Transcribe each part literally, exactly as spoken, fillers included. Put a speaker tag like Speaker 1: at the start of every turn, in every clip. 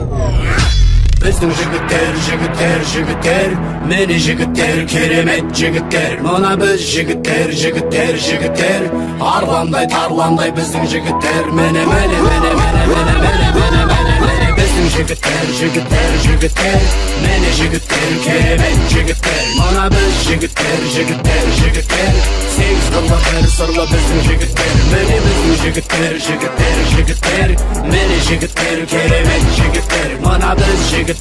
Speaker 1: Bizim jigitler, jigitler, jigitler, meni jigitler, keremet jigitler. Mona biz jigitler, jigitler, jigitler, arlanday, tarlanday bizim jigitler. Mene, mene, mene, mene, mene, mene, mene, mene, mene. Bizim jigitler, jigitler, jigitler, meni jigitler, keremet jigitler. Mona biz jigitler, jigitler, jigitler, sekiz kıllı bir sırlı bizim jigitler. Meni bizim jigitler, jigitler, jigitler, meni jigitler, keremet jigitler. Mona biz jigitler.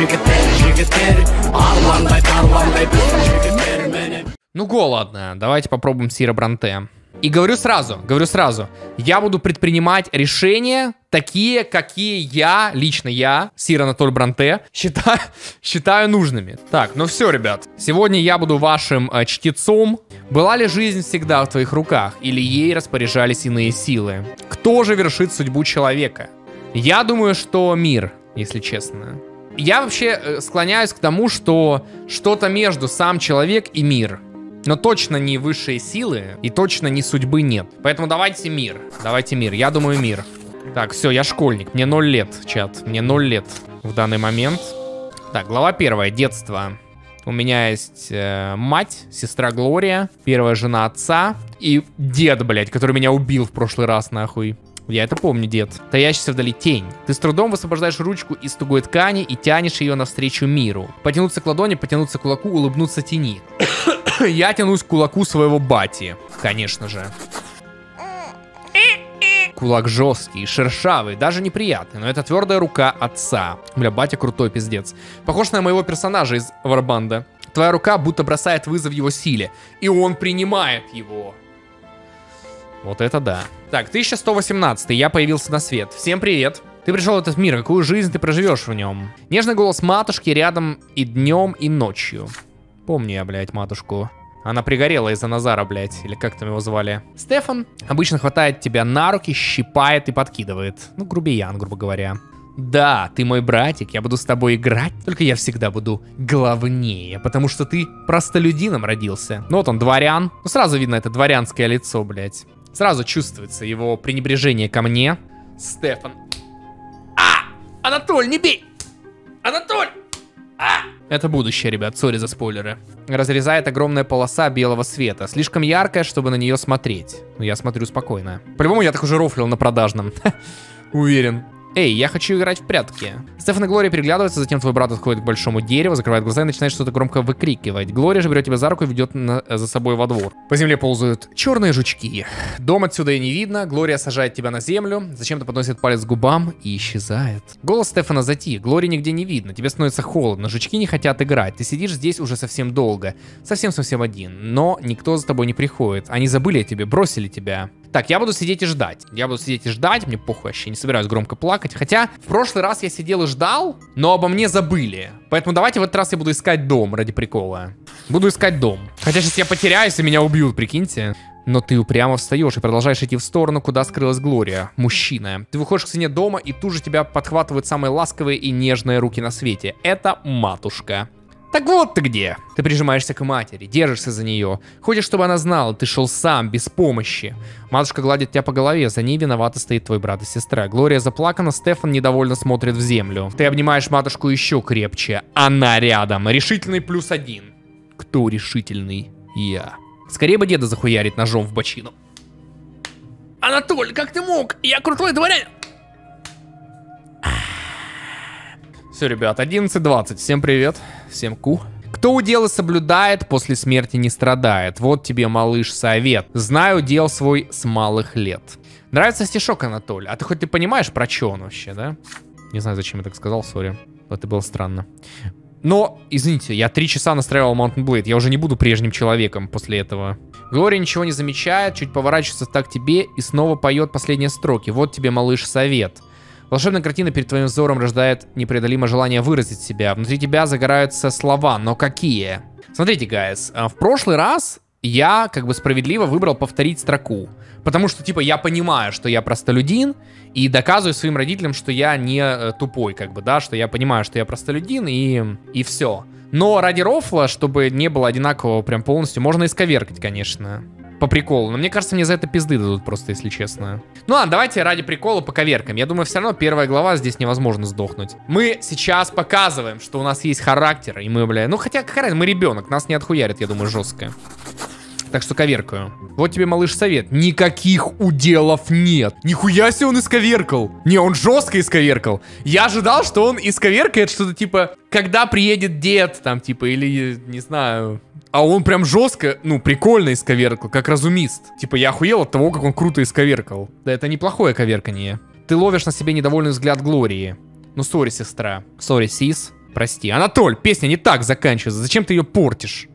Speaker 2: Ну голодно, давайте попробуем Сира Бронте. И говорю сразу, говорю сразу, я буду предпринимать решения такие, какие я, лично я, Сир Анатоль Бронте, считаю, считаю нужными. Так, ну все, ребят, сегодня я буду вашим э, чтецом. Была ли жизнь всегда в твоих руках, или ей распоряжались иные силы? Кто же вершит судьбу человека? Я думаю, что мир, если честно. Я вообще склоняюсь к тому, что что-то между сам человек и мир. Но точно не высшие силы и точно не судьбы нет. Поэтому давайте мир. Давайте мир. Я думаю, мир. Так, все, я школьник. Мне ноль лет, чат. Мне ноль лет в данный момент. Так, глава первая. Детство. У меня есть э, мать, сестра Глория, первая жена отца и дед, блядь, который меня убил в прошлый раз, нахуй. Я это помню, дед. Таящийся вдали тень. Ты с трудом высвобождаешь ручку из тугой ткани и тянешь ее навстречу миру. Потянуться к ладони, потянуться к кулаку, улыбнуться тени. Я тянусь к кулаку своего бати, конечно же. Кулак жесткий, шершавый, даже неприятный, но это твердая рука отца. Бля, батя крутой пиздец. Похож на моего персонажа из Варбанда. Твоя рука будто бросает вызов его силе, и он принимает его. Вот это да. Так, тысяча сто восемнадцатый, я появился на свет. Всем привет. Ты пришел в этот мир, какую жизнь ты проживешь в нем? Нежный голос матушки рядом и днем, и ночью. Помню я, блядь, матушку. Она пригорела из-за Назара, блядь, или как там его звали. Стефан обычно хватает тебя на руки, щипает и подкидывает. Ну, грубиян, грубо говоря. Да, ты мой братик, я буду с тобой играть, только я всегда буду главнее, потому что ты простолюдином родился. Ну вот он, дворян. Ну сразу видно это дворянское лицо, блядь. Сразу чувствуется его пренебрежение ко мне. Стефан. А! Анатоль, не бей! Анатоль! А! Это будущее, ребят, сори за спойлеры. Разрезает огромная полоса белого света. Слишком яркая, чтобы на нее смотреть. Но я смотрю спокойно. По-любому я так уже рофлил на продажном. Уверен. Эй, я хочу играть в прятки. Стефан и Глория переглядываются, затем твой брат отходит к большому дереву, закрывает глаза и начинает что-то громко выкрикивать. Глория же берет тебя за руку и ведет на, за собой во двор. По земле ползают черные жучки. Дом отсюда и не видно. Глория сажает тебя на землю, зачем-то подносит палец к губам и исчезает. Голос Стефана затих, Глории нигде не видно, тебе становится холодно, жучки не хотят играть. Ты сидишь здесь уже совсем долго, совсем-совсем один, но никто за тобой не приходит. Они забыли о тебе, бросили тебя. Так, я буду сидеть и ждать. Я буду сидеть и ждать, мне похуй вообще, не собираюсь громко плакать. Хотя, в прошлый раз я сидел и ждал, но обо мне забыли. Поэтому давайте в этот раз я буду искать дом ради прикола. Буду искать дом. Хотя сейчас я потеряюсь и меня убьют, прикиньте. Но ты упрямо встаешь и продолжаешь идти в сторону, куда скрылась Глория. Мужчина. Ты выходишь к стене дома, и тут же тебя подхватывают самые ласковые и нежные руки на свете. Это матушка. Так вот ты где. Ты прижимаешься к матери, держишься за нее. Хочешь, чтобы она знала, ты шел сам, без помощи. Матушка гладит тебя по голове, за ней виновато стоит твой брат и сестра. Глория заплакана, Стефан недовольно смотрит в землю. Ты обнимаешь матушку еще крепче. Она рядом. Решительный плюс один. Кто решительный? Я. Скорее бы деда захуярить ножом в бочину. Анатоль, как ты мог? Я крутой дворянин. Все, ребят, одиннадцать двадцать. Всем привет. Всем ку. Кто удел соблюдает, после смерти не страдает. Вот тебе, малыш, совет. Знаю дел свой с малых лет. Нравится стишок, Анатолий? А ты хоть ты понимаешь, про что он вообще, да? Не знаю, зачем я так сказал, сори. Это было странно. Но, извините, я три часа настраивал Mountain Blade. Я уже не буду прежним человеком после этого. Глория ничего не замечает, чуть поворачивается так к тебе и снова поет последние строки. Вот тебе, малыш, совет. Волшебная картина перед твоим взором рождает непреодолимое желание выразить себя. Внутри тебя загораются слова, но какие? Смотрите, guys, в прошлый раз я как бы справедливо выбрал повторить строку. Потому что, типа, я понимаю, что я простолюдин, и доказываю своим родителям, что я не тупой, как бы, да, что я понимаю, что я простолюдин, и, и все. Но ради рофла, чтобы не было одинакового прям полностью, можно исковеркать, конечно. По приколу. Но мне кажется, мне за это пизды дадут просто, если честно. Ну ладно, давайте ради прикола поковеркаем. Я думаю, все равно первая глава, здесь невозможно сдохнуть. Мы сейчас показываем, что у нас есть характер. И мы, бля, ну хотя какая разница, мы ребенок, нас не отхуярит, я думаю, жестко. Так что коверкаю. Вот тебе, малыш, совет. Никаких уделов нет. Нихуя себе он исковеркал. Не, он жестко исковеркал. Я ожидал, что он исковеркает что-то типа, когда приедет дед, там, типа, или, не знаю... А он прям жестко, ну, прикольно исковеркал, как разумист. Типа, я охуел от того, как он круто исковеркал. Да это неплохое коверканье. Ты ловишь на себе недовольный взгляд Глории. Ну, сори, сестра. Сори, сис. Прости. Анатоль, песня не так заканчивается. Зачем ты ее портишь?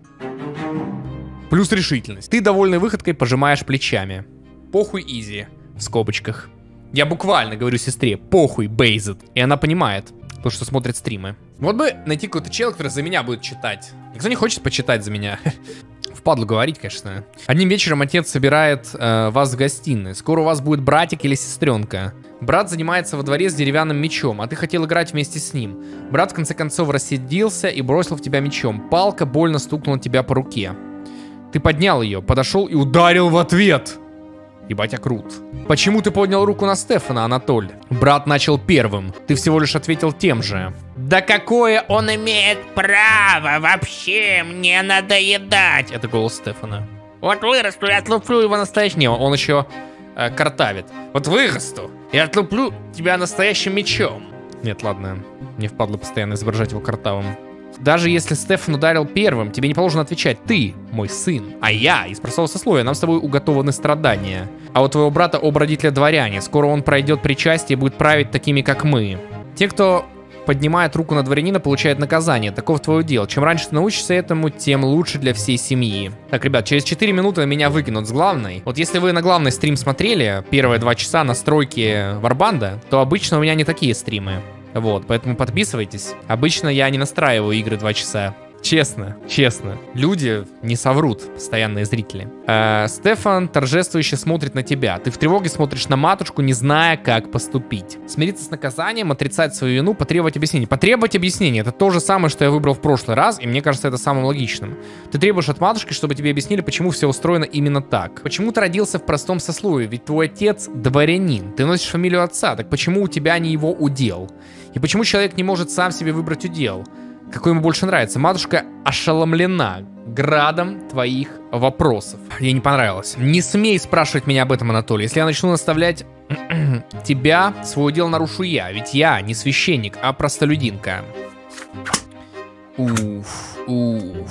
Speaker 2: Плюс решительность. Ты, довольной выходкой, пожимаешь плечами. Похуй, изи. В скобочках. Я буквально говорю сестре, похуй, бейзет. И она понимает, потому что смотрит стримы. Вот бы найти какой-то чел, который за меня будет читать. Никто не хочет почитать за меня. Впадлу говорить, конечно. Одним вечером отец собирает э, вас в гостиной. Скоро у вас будет братик или сестренка. Брат занимается во дворе с деревянным мечом, а ты хотел играть вместе с ним. Брат в конце концов рассердился и бросил в тебя мечом. Палка больно стукнула тебя по руке. Ты поднял ее, подошел и ударил в ответ. Ебать, а крут. Почему ты поднял руку на Стефана, Анатоль? Брат начал первым. Ты всего лишь ответил тем же. Да какое он имеет право вообще мне надоедать? Это голос Стефана. Вот вырасту и отлуплю его настоящим... Не, он еще э, картавит. Вот вырасту и отлуплю тебя настоящим мечом. Нет, ладно. Мне впадло постоянно изображать его картавым. Даже если Стефан ударил первым, тебе не положено отвечать. Ты мой сын, а я из простого сословия. Нам с тобой уготованы страдания. А у твоего брата оба родителя дворяне. Скоро он пройдет причастие и будет править такими, как мы. Те, кто поднимает руку на дворянина, получают наказание. Таков твое дело. Чем раньше ты научишься этому, тем лучше для всей семьи. Так, ребят, через четыре минуты меня выкинут с главной. Вот если вы на главный стрим смотрели первые два часа настройки Варбанда, то обычно у меня не такие стримы. Вот, поэтому подписывайтесь. Обычно я не настраиваю игры два часа. Честно, честно. Люди не соврут, постоянные зрители. Э, Стефан торжествующе смотрит на тебя. Ты в тревоге смотришь на матушку, не зная, как поступить. Смириться с наказанием, отрицать свою вину, потребовать объяснений. Потребовать объяснений — это то же самое, что я выбрал в прошлый раз, и мне кажется, это самым логичным. Ты требуешь от матушки, чтобы тебе объяснили, почему все устроено именно так. Почему ты родился в простом сословии? Ведь твой отец дворянин. Ты носишь фамилию отца, так почему у тебя не его удел? И почему человек не может сам себе выбрать удел? Какой ему больше нравится? Матушка ошеломлена градом твоих вопросов. Ей не понравилось. Не смей спрашивать меня об этом, Анатолий. Если я начну наставлять тебя, свой удел нарушу я. Ведь я не священник, а простолюдинка. Уф, уф,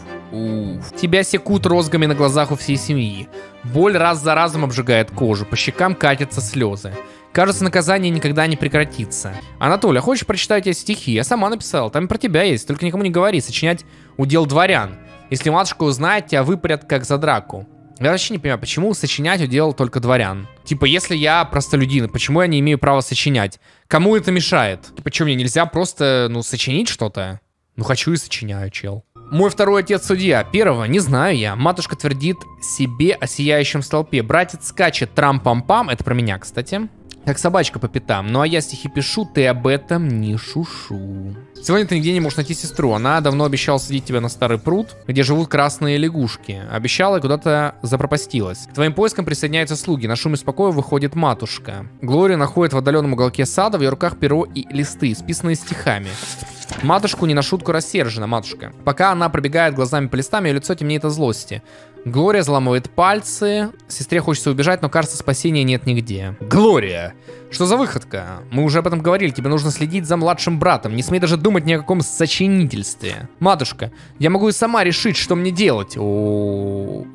Speaker 2: уф. Тебя секут розгами на глазах у всей семьи. Боль раз за разом обжигает кожу. По щекам катятся слезы. Кажется, наказание никогда не прекратится. Анатолий, а хочешь прочитать эти стихи? Я сама написал, там про тебя есть, только никому не говори. Сочинять удел дворян. Если матушка узнает, тебя выпарят как за драку. Я вообще не понимаю, почему сочинять удел только дворян? Типа, если я простолюдин, почему я не имею права сочинять? Кому это мешает? Типа, что, мне нельзя просто, ну, сочинить что-то? Ну, хочу и сочиняю, чел. Мой второй отец судья. Первого не знаю я. Матушка твердит себе о сияющем столпе. Братец скачет трам-пам-пам. Это про меня, кстати. Как собачка по пятам. Ну а я стихи пишу, ты об этом не шушу. Сегодня ты нигде не можешь найти сестру. Она давно обещала садить тебя на старый пруд, где живут красные лягушки. Обещала и куда-то запропастилась. К твоим поискам присоединяются слуги. На шум и спокой выходит матушка. Глория находит в отдаленном уголке сада в ее руках перо и листы, исписанные стихами. Матушку не на шутку рассержена, матушка. Пока она пробегает глазами по листам, ее лицо темнеет от злости. Глория заламывает пальцы. Сестре хочется убежать, но кажется, спасения нет нигде. Глория! Что за выходка? Мы уже об этом говорили. Тебе нужно следить за младшим братом. Не смей даже думать ни о каком сочинительстве. Матушка, я могу и сама решить, что мне делать. О,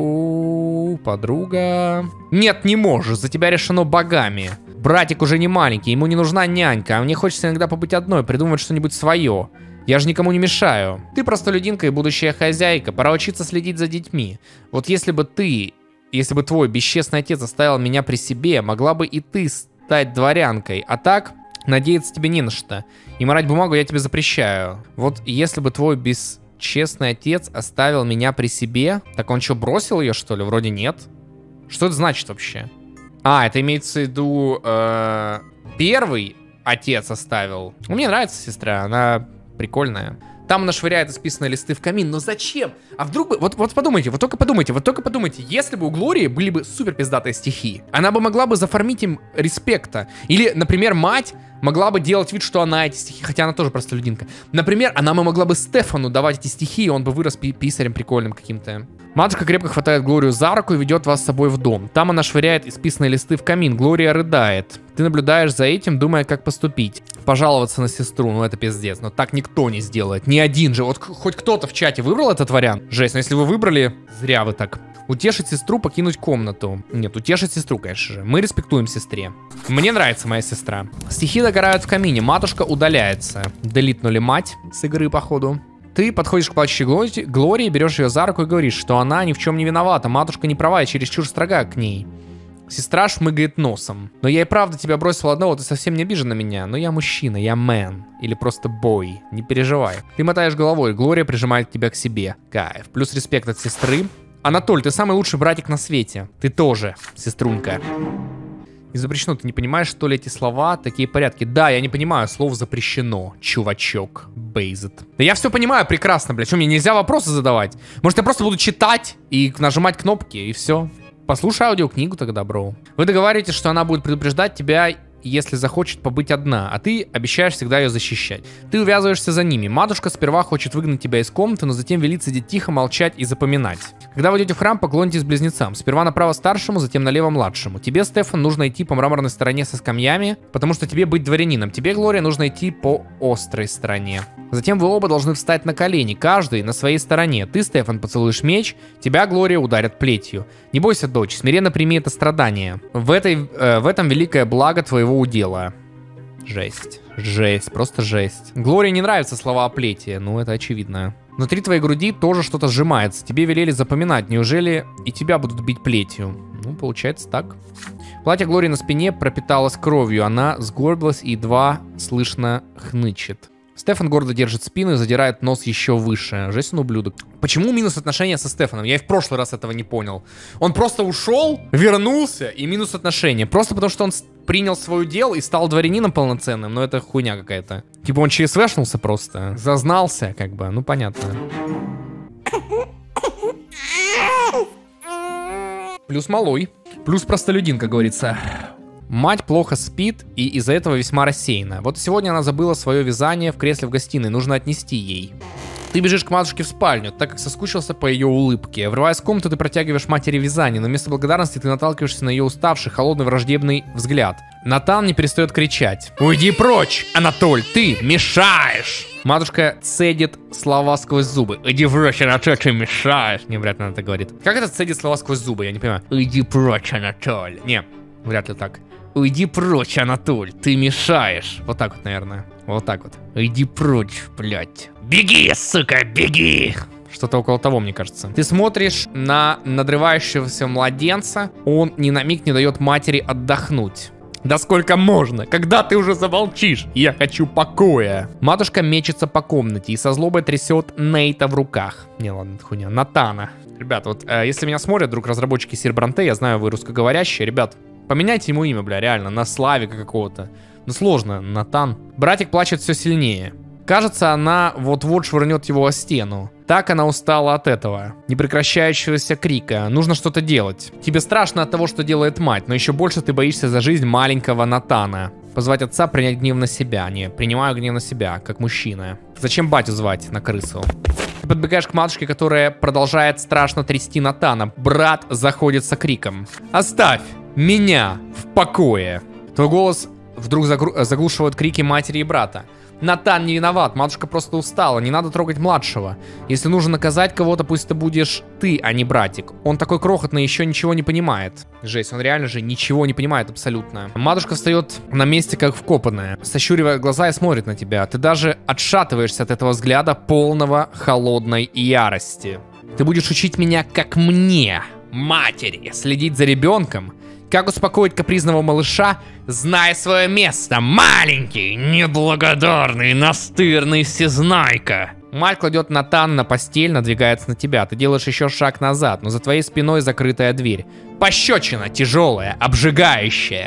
Speaker 2: о, подруга. Нет, не можешь. За тебя решено богами. Братик уже не маленький, ему не нужна нянька, а мне хочется иногда побыть одной, придумать что-нибудь свое. Я же никому не мешаю. Ты простолюдинка и будущая хозяйка, пора учиться следить за детьми. Вот если бы ты, если бы твой бесчестный отец оставил меня при себе, могла бы и ты стать дворянкой. А так, надеяться тебе не на что. И марать бумагу я тебе запрещаю. Вот если бы твой бесчестный отец оставил меня при себе, так он что, бросил ее, что ли? Вроде нет. Что это значит вообще? А, это имеется в виду э, первый отец оставил. Мне нравится сестра, она прикольная. Там она швыряет исписанные листы в камин. Но зачем? А вдруг бы... Вот, вот подумайте, вот только подумайте, вот только подумайте. Если бы у Глории были бы супер пиздатые стихи, она бы могла бы зафармить им респекта. Или, например, мать могла бы делать вид, что она эти стихи... Хотя она тоже простолюдинка. Например, она бы могла бы Стефану давать эти стихи, и он бы вырос пи писарем прикольным каким-то. Матушка крепко хватает Глорию за руку и ведет вас с собой в дом. Там она швыряет исписанные листы в камин. Глория рыдает. Ты наблюдаешь за этим, думая, как поступить. Пожаловаться на сестру, ну это пиздец. Но так никто не сделает. Ни один же. Вот хоть кто-то в чате выбрал этот вариант? Жесть, но если вы выбрали, зря вы так. Утешить сестру, покинуть комнату. Нет, утешить сестру, конечно же. Мы респектуем сестре. Мне нравится моя сестра. Стихи догорают в камине. Матушка удаляется. Делитнули мать с игры, походу. Ты подходишь к плачущей Глории, берешь ее за руку и говоришь, что она ни в чем не виновата. Матушка не права и чересчур строга к ней. Сестра шмыгает носом. Но я и правда тебя бросил одного, ты совсем не обижен на меня. Но я мужчина, я мэн. Или просто бой. Не переживай. Ты мотаешь головой, Глория прижимает тебя к себе. Кайф. Плюс респект от сестры. Анатоль, ты самый лучший братик на свете. Ты тоже, сеструнка. Не запрещено, ты не понимаешь, что ли, эти слова, такие порядки? Да, я не понимаю, слов запрещено, чувачок, бейзет. Да я все понимаю прекрасно, блядь, что мне нельзя вопросы задавать? Может, я просто буду читать и нажимать кнопки, и все? Послушай аудиокнигу тогда, бро. Вы договариваетесь, что она будет предупреждать тебя, если захочет побыть одна, а ты обещаешь всегда ее защищать. Ты увязываешься за ними. Матушка сперва хочет выгнать тебя из комнаты, но затем велит сидеть тихо, молчать и запоминать. Когда вы идете в храм, поклонитесь близнецам. Сперва направо старшему, затем налево младшему. Тебе, Стефан, нужно идти по мраморной стороне со скамьями, потому что тебе быть дворянином. Тебе, Глория, нужно идти по острой стороне. Затем вы оба должны встать на колени, каждый на своей стороне. Ты, Стефан, поцелуешь меч, тебя, Глория, ударят плетью. Не бойся, дочь, смиренно прими это страдание. В, этой, э, в этом великое благо твоего удела. Жесть. Жесть. Просто жесть. Глории не нравятся слова о плете. Ну, это очевидно. Внутри твоей груди тоже что-то сжимается. Тебе велели запоминать. Неужели и тебя будут бить плетью? Ну, получается так. Платье Глории на спине пропиталось кровью. Она сгорбилась и едва слышно хнычет. Стефан гордо держит спину и задирает нос еще выше. Жесть, он ублюдок. Почему минус отношения со Стефаном? Я и в прошлый раз этого не понял. Он просто ушел, вернулся и минус отношения. Просто потому, что он принял свое дело и стал дворянином полноценным. Но это хуйня какая-то. Типа он ЧСВшнулся просто. Зазнался, как бы. Ну, понятно. Плюс малой. Плюс простолюдин, как говорится. Мать плохо спит и из-за этого весьма рассеяна. Вот сегодня она забыла свое вязание в кресле в гостиной. Нужно отнести ей. Ты бежишь к матушке в спальню, так как соскучился по ее улыбке. Врываясь в комнату, ты протягиваешь матери вязание, но вместо благодарности ты наталкиваешься на ее уставший, холодный, враждебный взгляд. Натан не перестает кричать. «Уйди прочь, Анатоль, ты мешаешь!» Матушка цедит слова сквозь зубы. «Иди прочь, Анатоль, ты мешаешь!» Не, вряд ли она так говорит. Как это цедит слова сквозь зубы? Я не понимаю. «Иди прочь, Анатоль!» Не, вряд ли так. «Уйди прочь, Анатоль, ты мешаешь!» Вот так вот, наверное. Вот так вот. «Иди прочь, блядь!» «Беги, сука, беги!» Что-то около того, мне кажется. Ты смотришь на надрывающегося младенца. Он ни на миг не дает матери отдохнуть. Да сколько можно? Когда ты уже замолчишь? Я хочу покоя. Матушка мечется по комнате и со злобой трясет Нейта в руках. Не, ладно, это хуйня. Натана. Ребят, вот э, если меня смотрят, вдруг разработчики Сирбранте, я знаю, вы русскоговорящие. Ребят, поменяйте ему имя, бля, реально, на Славика какого-то. Ну сложно, Натан. Братик плачет все сильнее. Кажется, она вот-вот швырнет его о стену. Так она устала от этого непрекращающегося крика. Нужно что-то делать. Тебе страшно от того, что делает мать, но еще больше ты боишься за жизнь маленького Натана. Позвать отца, принять гнев на себя. Не, принимаю гнев на себя, как мужчина. Зачем батю звать на крысу? Ты подбегаешь к матушке, которая продолжает страшно трясти Натана. Брат заходит с криком. «Оставь меня в покое!» Твой голос вдруг заглушивает крики матери и брата. Натан не виноват, матушка просто устала, не надо трогать младшего. Если нужно наказать кого-то, пусть это будешь ты, а не братик. Он такой крохотный, еще ничего не понимает. Жесть, он реально же ничего не понимает абсолютно. Матушка встает на месте, как вкопанная, сощуривая глаза и смотрит на тебя. Ты даже отшатываешься от этого взгляда, полного холодной ярости. Ты будешь учить меня, как мне, матери, следить за ребенком? Как успокоить капризного малыша, зная свое место, маленький, неблагодарный, настырный всезнайка. Мать кладет Натана на постель, надвигается на тебя. Ты делаешь еще шаг назад, но за твоей спиной закрытая дверь. Пощечина тяжелая, обжигающая.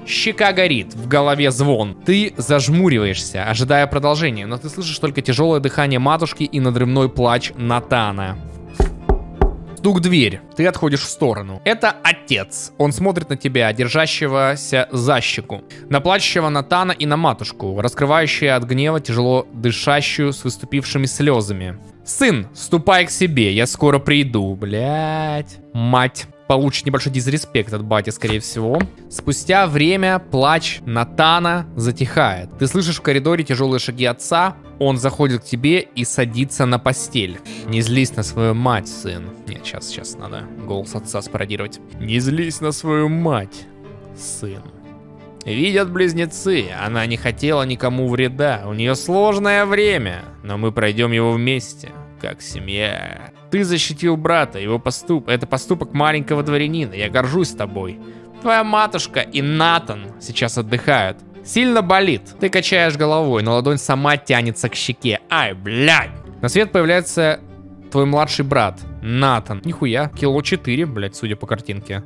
Speaker 2: Щека горит, в голове звон. Ты зажмуриваешься, ожидая продолжения, но ты слышишь только тяжелое дыхание матушки и надрывной плач Натана. Стук в дверь. Ты отходишь в сторону. Это отец. Он смотрит на тебя, держащегося за щеку. На плачущего Натана и на матушку, раскрывающую от гнева, тяжело дышащую с выступившими слезами. Сын, ступай к себе, я скоро приду. Блять. Мать получит небольшой дизреспект от бати, скорее всего. Спустя время плач Натана затихает. Ты слышишь в коридоре тяжелые шаги отца. Он заходит к тебе и садится на постель. Не злись на свою мать, сын. Нет, сейчас, сейчас надо голос отца спародировать. Не злись на свою мать, сын. Видят близнецы, она не хотела никому вреда. У нее сложное время, но мы пройдем его вместе, как семья. Ты защитил брата, его поступ... это поступок маленького дворянина. Я горжусь тобой. Твоя матушка и Натан сейчас отдыхают. Сильно болит. Ты качаешь головой, но ладонь сама тянется к щеке. Ай, блядь. На свет появляется твой младший брат, Натан. Нихуя, кило четыре, блядь, судя по картинке.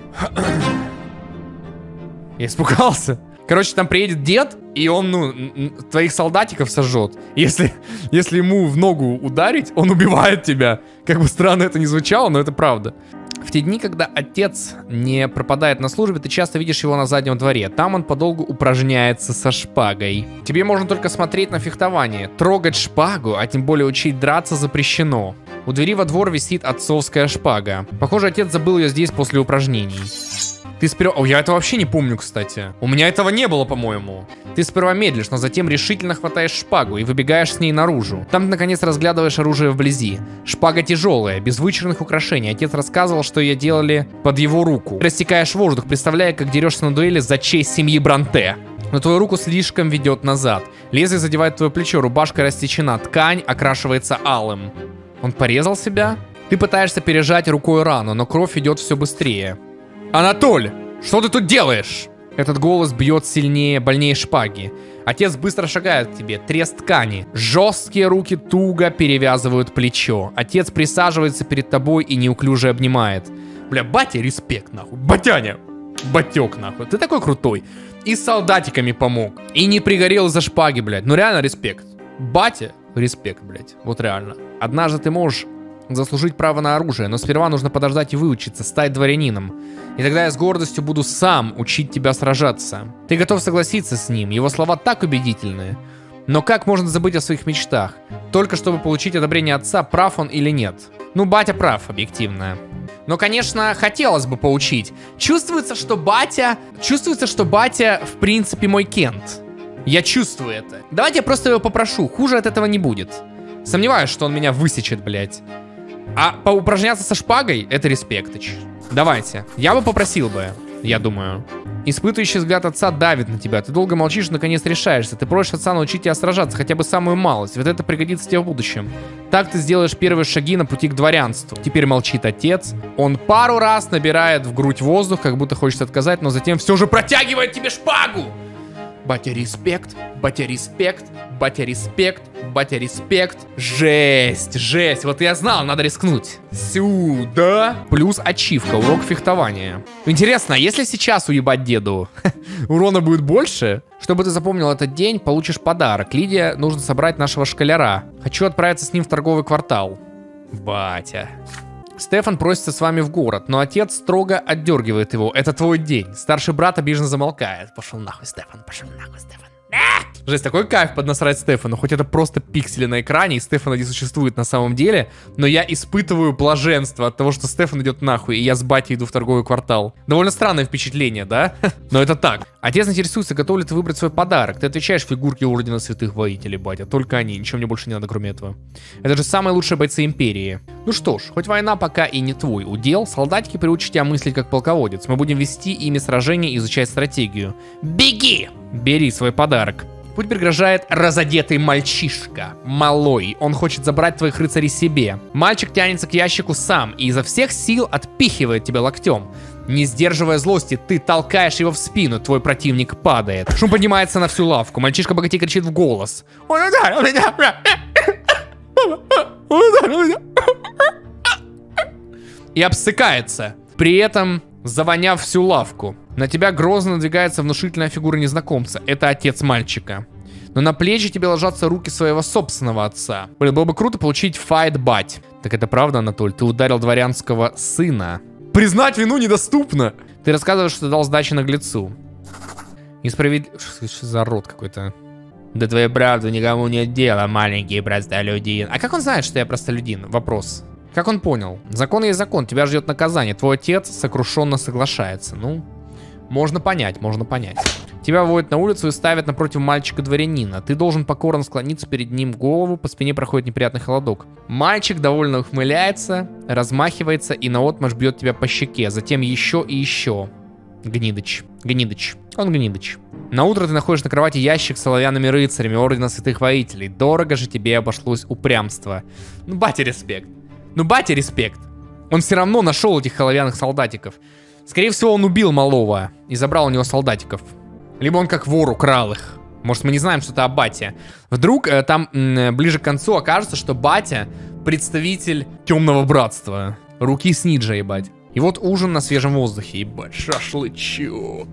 Speaker 2: Я испугался. Короче, там приедет дед, и он, ну, твоих солдатиков сожжет. Если, если ему в ногу ударить, он убивает тебя. Как бы странно это ни звучало, но это правда. В те дни, когда отец не пропадает на службе, ты часто видишь его на заднем дворе. Там он подолгу упражняется со шпагой. Тебе можно только смотреть на фехтование. Трогать шпагу, а тем более учить драться, запрещено. У двери во двор висит отцовская шпага. Похоже, отец забыл ее здесь после упражнений. Ты сперва... О, я это вообще не помню, кстати. У меня этого не было, по-моему. Ты сперва медлишь, но затем решительно хватаешь шпагу и выбегаешь с ней наружу. Там ты, наконец, разглядываешь оружие вблизи. Шпага тяжелая, без вычурных украшений. Отец рассказывал, что ее делали под его руку. Рассекаешь воздух, представляя, как дерешься на дуэли за честь семьи Бронте. Но твою руку слишком ведет назад. Лезвие задевает твое плечо, рубашка растечена, ткань окрашивается алым. Он порезал себя? Ты пытаешься пережать рукой рану, но кровь идет все быстрее. Анатоль, что ты тут делаешь? Этот голос бьет сильнее, больнее шпаги. Отец быстро шагает к тебе, треск ткани. Жесткие руки туго перевязывают плечо. Отец присаживается перед тобой и неуклюже обнимает. Бля, батя, респект, нахуй. Батяня, батек, нахуй. Ты такой крутой. И с солдатиками помог. И не пригорел из-за шпаги, блядь. Ну реально респект. Батя, респект, блядь. Вот реально. Однажды ты можешь заслужить право на оружие, но сперва нужно подождать и выучиться, стать дворянином. И тогда я с гордостью буду сам учить тебя сражаться. Ты готов согласиться с ним, его слова так убедительные. Но как можно забыть о своих мечтах? Только чтобы получить одобрение отца, прав он или нет? Ну, батя прав, объективно. Но, конечно, хотелось бы поучить. Чувствуется, что батя... Чувствуется, что батя, в принципе, мой Кент. Я чувствую это. Давайте я просто его попрошу, хуже от этого не будет. Сомневаюсь, что он меня высечет, блядь. А поупражняться со шпагой — это респектыч. Давайте. Я бы попросил бы, я думаю. Испытывающий взгляд отца давит на тебя. Ты долго молчишь, наконец решаешься. Ты просишь отца научить тебя сражаться, хотя бы самую малость. Вот это пригодится тебе в будущем. Так ты сделаешь первые шаги на пути к дворянству. Теперь молчит отец. Он пару раз набирает в грудь воздух, как будто хочет отказать, но затем все же протягивает тебе шпагу. Батя, респект, батя, респект, батя, респект, батя, респект. Жесть, жесть. Вот я знал, надо рискнуть. Сюда. Плюс ачивка, урок фехтования. Интересно, а если сейчас уебать деду, урона будет больше? Чтобы ты запомнил этот день, получишь подарок. Лидия, нужно собрать нашего школяра. Хочу отправиться с ним в торговый квартал. Батя. Стефан просится с вами в город, но отец строго отдергивает его. Это твой день. Старший брат обиженно замолкает. Пошел нахуй, Стефан, пошел нахуй, Стефан. Жесть, такой кайф поднасрать Стефану. Хоть это просто пиксели на экране, и Стефана не существует на самом деле, но я испытываю блаженство от того, что Стефан идет нахуй, и я с батей иду в торговый квартал. Довольно странное впечатление, да? Но это так. Отец интересуется, готов ли ты выбрать свой подарок. Ты отвечаешь: фигурки Ордена Святых Воителей, батя. Только они, ничего мне больше не надо, кроме этого. Это же самые лучшие бойцы Империи. Ну что ж, хоть война пока и не твой удел, солдатики приучат тебя мыслить как полководец. Мы будем вести ими сражения и изучать стратегию. Беги! Бери свой подарок. Путь преграждает разодетый мальчишка. Малой. Он хочет забрать твоих рыцарей себе. Мальчик тянется к ящику сам и изо всех сил отпихивает тебя локтем. Не сдерживая злости, ты толкаешь его в спину. Твой противник падает. Шум поднимается на всю лавку. Мальчишка-богатей кричит в голос. Он ударил меня! Он ударил меня! И обсыкается. При этом завоняв всю лавку. На тебя грозно надвигается внушительная фигура незнакомца. Это отец мальчика. Но на плечи тебе ложатся руки своего собственного отца. Блин, было бы круто получить fight бать. Так это правда, Анатоль? Ты ударил дворянского сына. Признать вину недоступно. Ты рассказываешь, что ты дал сдачи наглецу. Несправедливо... Что за рот какой-то? Да твоей правды никому нет дела, маленький простолюдин. А как он знает, что я простолюдин? Вопрос. Как он понял? Закон есть закон, тебя ждет наказание. Твой отец сокрушенно соглашается. Ну, можно понять, можно понять. Тебя выводят на улицу и ставят напротив мальчика-дворянина. Ты должен покорно склониться перед ним в голову, по спине проходит неприятный холодок. Мальчик довольно ухмыляется, размахивается и наотмашь бьет тебя по щеке. Затем еще и еще. Гнидыч. Гнидыч. Он гнидыч. На утро ты находишь на кровати ящик с оловянными рыцарями Ордена Святых Воителей. Дорого же тебе обошлось упрямство. Ну, батя, респект. Ну, батя, респект. Он все равно нашел этих оловянных солдатиков. Скорее всего, он убил малого и забрал у него солдатиков. Либо он как вор украл их. Может, мы не знаем что-то о бате. Вдруг э, там э, ближе к концу окажется, что батя представитель темного братства. Руки с ниджа, ебать. И вот ужин на свежем воздухе. Ебать, шашлычок.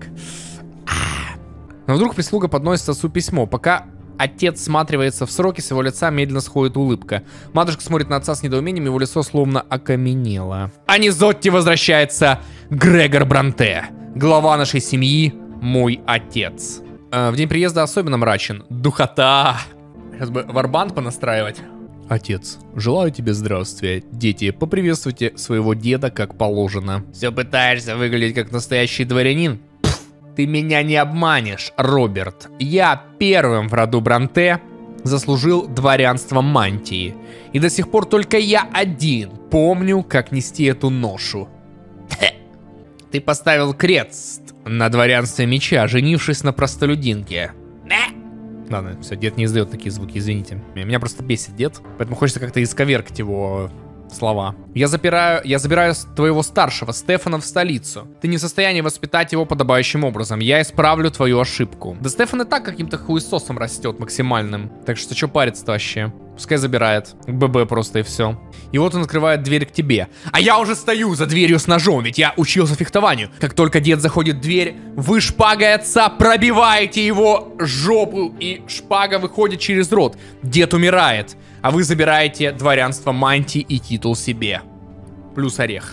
Speaker 2: Но вдруг прислуга подносит отцу письмо. Пока отец всматривается в сроки, с его лица медленно сходит улыбка. Матушка смотрит на отца с недоумением, его лицо словно окаменело. А Низотти возвращается Грегор Бронте, глава нашей семьи, мой отец. Э, в день приезда особенно мрачен. Духота. Сейчас бы варбанд понастраивать. Отец, желаю тебе здравствия. Дети, поприветствуйте своего деда как положено. Все пытаешься выглядеть как настоящий дворянин? Пфф, ты меня не обманешь, Роберт. Я первым в роду Бронте заслужил дворянство мантии. И до сих пор только я один помню, как нести эту ношу. Ты поставил крест на дворянстве меча, женившись на простолюдинке. Ладно, все, дед не издает такие звуки, извините. Меня просто бесит дед, поэтому хочется как-то исковеркать его слова. Я запираю, я забираю твоего старшего, Стефана, в столицу. Ты не в состоянии воспитать его подобающим образом. Я исправлю твою ошибку. Да Стефан и так каким-то хуесосом растет максимальным. Так что что париться-то вообще? Пускай забирает. ББ просто и все. И вот он открывает дверь к тебе. А я уже стою за дверью с ножом, ведь я учился фехтованию. Как только дед заходит в дверь, вы шпагой отца пробиваете его жопу, и шпага выходит через рот. Дед умирает, а вы забираете дворянство мантии и титул себе. Плюс орех.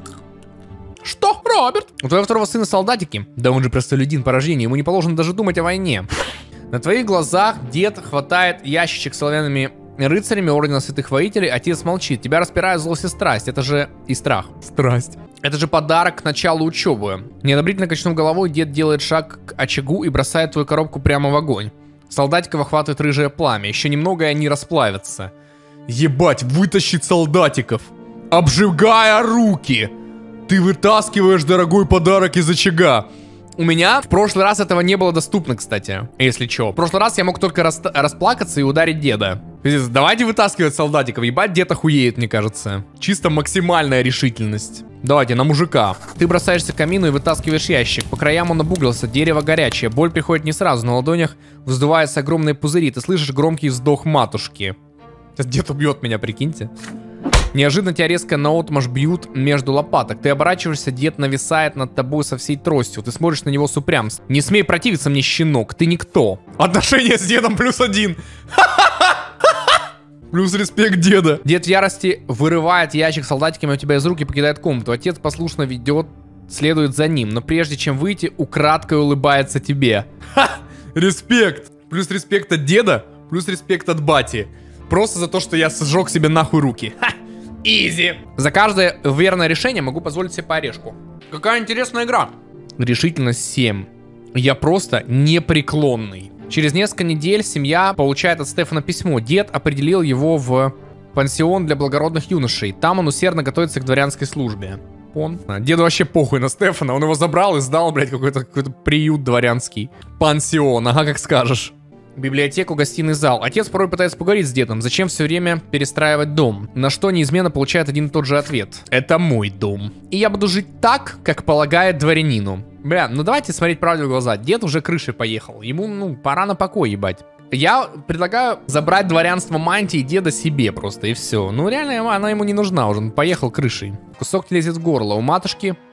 Speaker 2: Что, Роберт? У твоего второго сына солдатики? Да он же простолюдин по рождению, ему не положено даже думать о войне. На твоих глазах дед хватает ящичек с оловянными рыцарями Ордена Святых Воителей, отец молчит. Тебя распирает злость и страсть. Это же и страх. Страсть. Это же подарок к началу учебы. Неодобрительно качнув головой, дед делает шаг к очагу и бросает твою коробку прямо в огонь. Солдатиков охватывает рыжее пламя. Еще немного, и они расплавятся. Ебать, вытащить солдатиков, обжигая руки. Ты вытаскиваешь дорогой подарок из очага. У меня в прошлый раз этого не было доступно, кстати, если чё. В прошлый раз я мог только рас расплакаться и ударить деда. Давайте вытаскивать солдатиков. Ебать, дед охуеет, мне кажется. Чисто максимальная решительность. Давайте, на мужика. Ты бросаешься к камину и вытаскиваешь ящик. По краям он обуглился, дерево горячее. Боль приходит не сразу, на ладонях вздуваются огромные пузыри. Ты слышишь громкий вздох матушки. Сейчас дед убьет меня, прикиньте. Неожиданно тебя резко наотмашь бьют между лопаток. Ты оборачиваешься, дед нависает над тобой со всей тростью. Ты смотришь на него с упрямством. Не смей противиться мне, щенок, ты никто. Отношения с дедом плюс один. Плюс респект деда. Дед в ярости вырывает ящик с солдатиками у тебя из рук и покидает комнату. Отец послушно ведет, следует за ним. Но прежде чем выйти, украдкой улыбается тебе. Ха! Респект. Плюс респект от деда, плюс респект от бати. Просто за то, что я сжег себе нахуй руки. Ха! Изи. За каждое верное решение могу позволить себе по орешку. Какая интересная игра. Решительность семь. Я просто непреклонный. Через несколько недель семья получает от Стефана письмо. Дед определил его в пансион для благородных юношей. Там он усердно готовится к дворянской службе. Он. Деду вообще похуй на Стефана. Он его забрал и сдал, блядь, какой-то какой-то приют дворянский. Пансион, ага, как скажешь. Библиотеку, гостиный зал. Отец порой пытается поговорить с дедом. Зачем все время перестраивать дом? На что неизменно получает один и тот же ответ. Это мой дом. И я буду жить так, как полагает дворянину. Бля, ну давайте смотреть правде в глаза. Дед уже крышей поехал. Ему, ну, пора на покой, ебать. Я предлагаю забрать дворянство мантии деда себе просто, и все. Ну, реально, она ему не нужна уже. Он поехал крышей. Кусок не лезет в горло. У матушки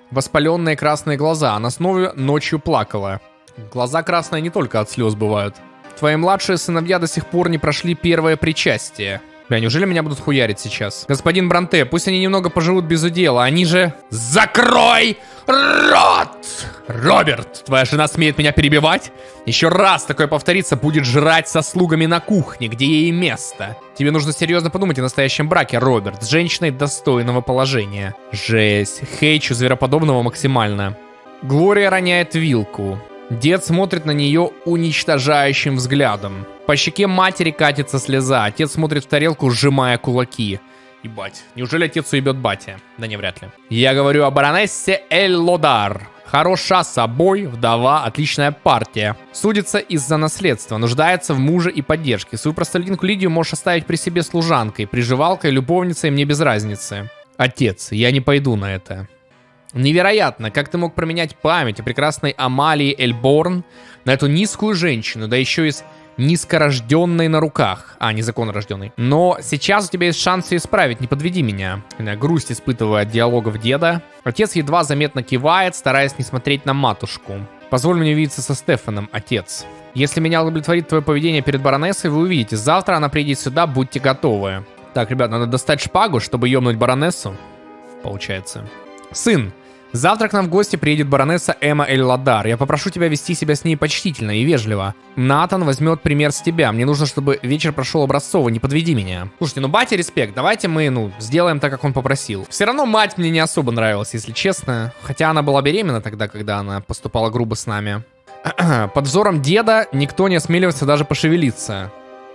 Speaker 2: воспаленные красные глаза. Она снова ночью плакала. Глаза красные не только от слез бывают. Твои младшие сыновья до сих пор не прошли первое причастие. Бля, неужели меня будут хуярить сейчас? Господин Бронте, пусть они немного поживут без удела, они же... Закрой рот! Роберт, твоя жена смеет меня перебивать? Еще раз такое повторится, будет жрать со слугами на кухне, где ей место. Тебе нужно серьезно подумать о настоящем браке, Роберт, с женщиной достойного положения. Жесть, хейчу звероподобного максимально. Глория роняет вилку. Дед смотрит на нее уничтожающим взглядом. По щеке матери катится слеза. Отец смотрит в тарелку, сжимая кулаки. Ебать, неужели отец уебет батя? Да не, вряд ли. Я говорю о баронессе Эль-Лодар. Хороша собой, вдова, отличная партия. Судится из-за наследства, нуждается в муже и поддержке. Свою простолюдинку Лидию можешь оставить при себе служанкой, приживалкой, любовницей, мне без разницы. Отец, я не пойду на это. Невероятно, как ты мог променять память о прекрасной Амалии Эльборн на эту низкую женщину, да еще и с низкорожденной на руках. А, незаконно рожденной. Но сейчас у тебя есть шанс ее исправить, не подведи меня. Я грусть испытываю от диалогов деда. Отец едва заметно кивает, стараясь не смотреть на матушку. Позволь мне увидеться со Стефаном, отец. Если меня удовлетворит твое поведение перед баронессой, вы увидите. Завтра она приедет сюда, будьте готовы. Так, ребят, надо достать шпагу, чтобы ёбнуть баронессу. Получается. Сын, завтра к нам в гости приедет баронесса Эмма Эль-Лодар. Я попрошу тебя вести себя с ней почтительно и вежливо. Натан возьмет пример с тебя. Мне нужно, чтобы вечер прошел образцово, не подведи меня. Слушайте, ну батя респект. Давайте мы, ну, сделаем так, как он попросил. Все равно мать мне не особо нравилась, если честно. Хотя она была беременна тогда, когда она поступала грубо с нами. Под взором деда никто не осмеливается даже пошевелиться.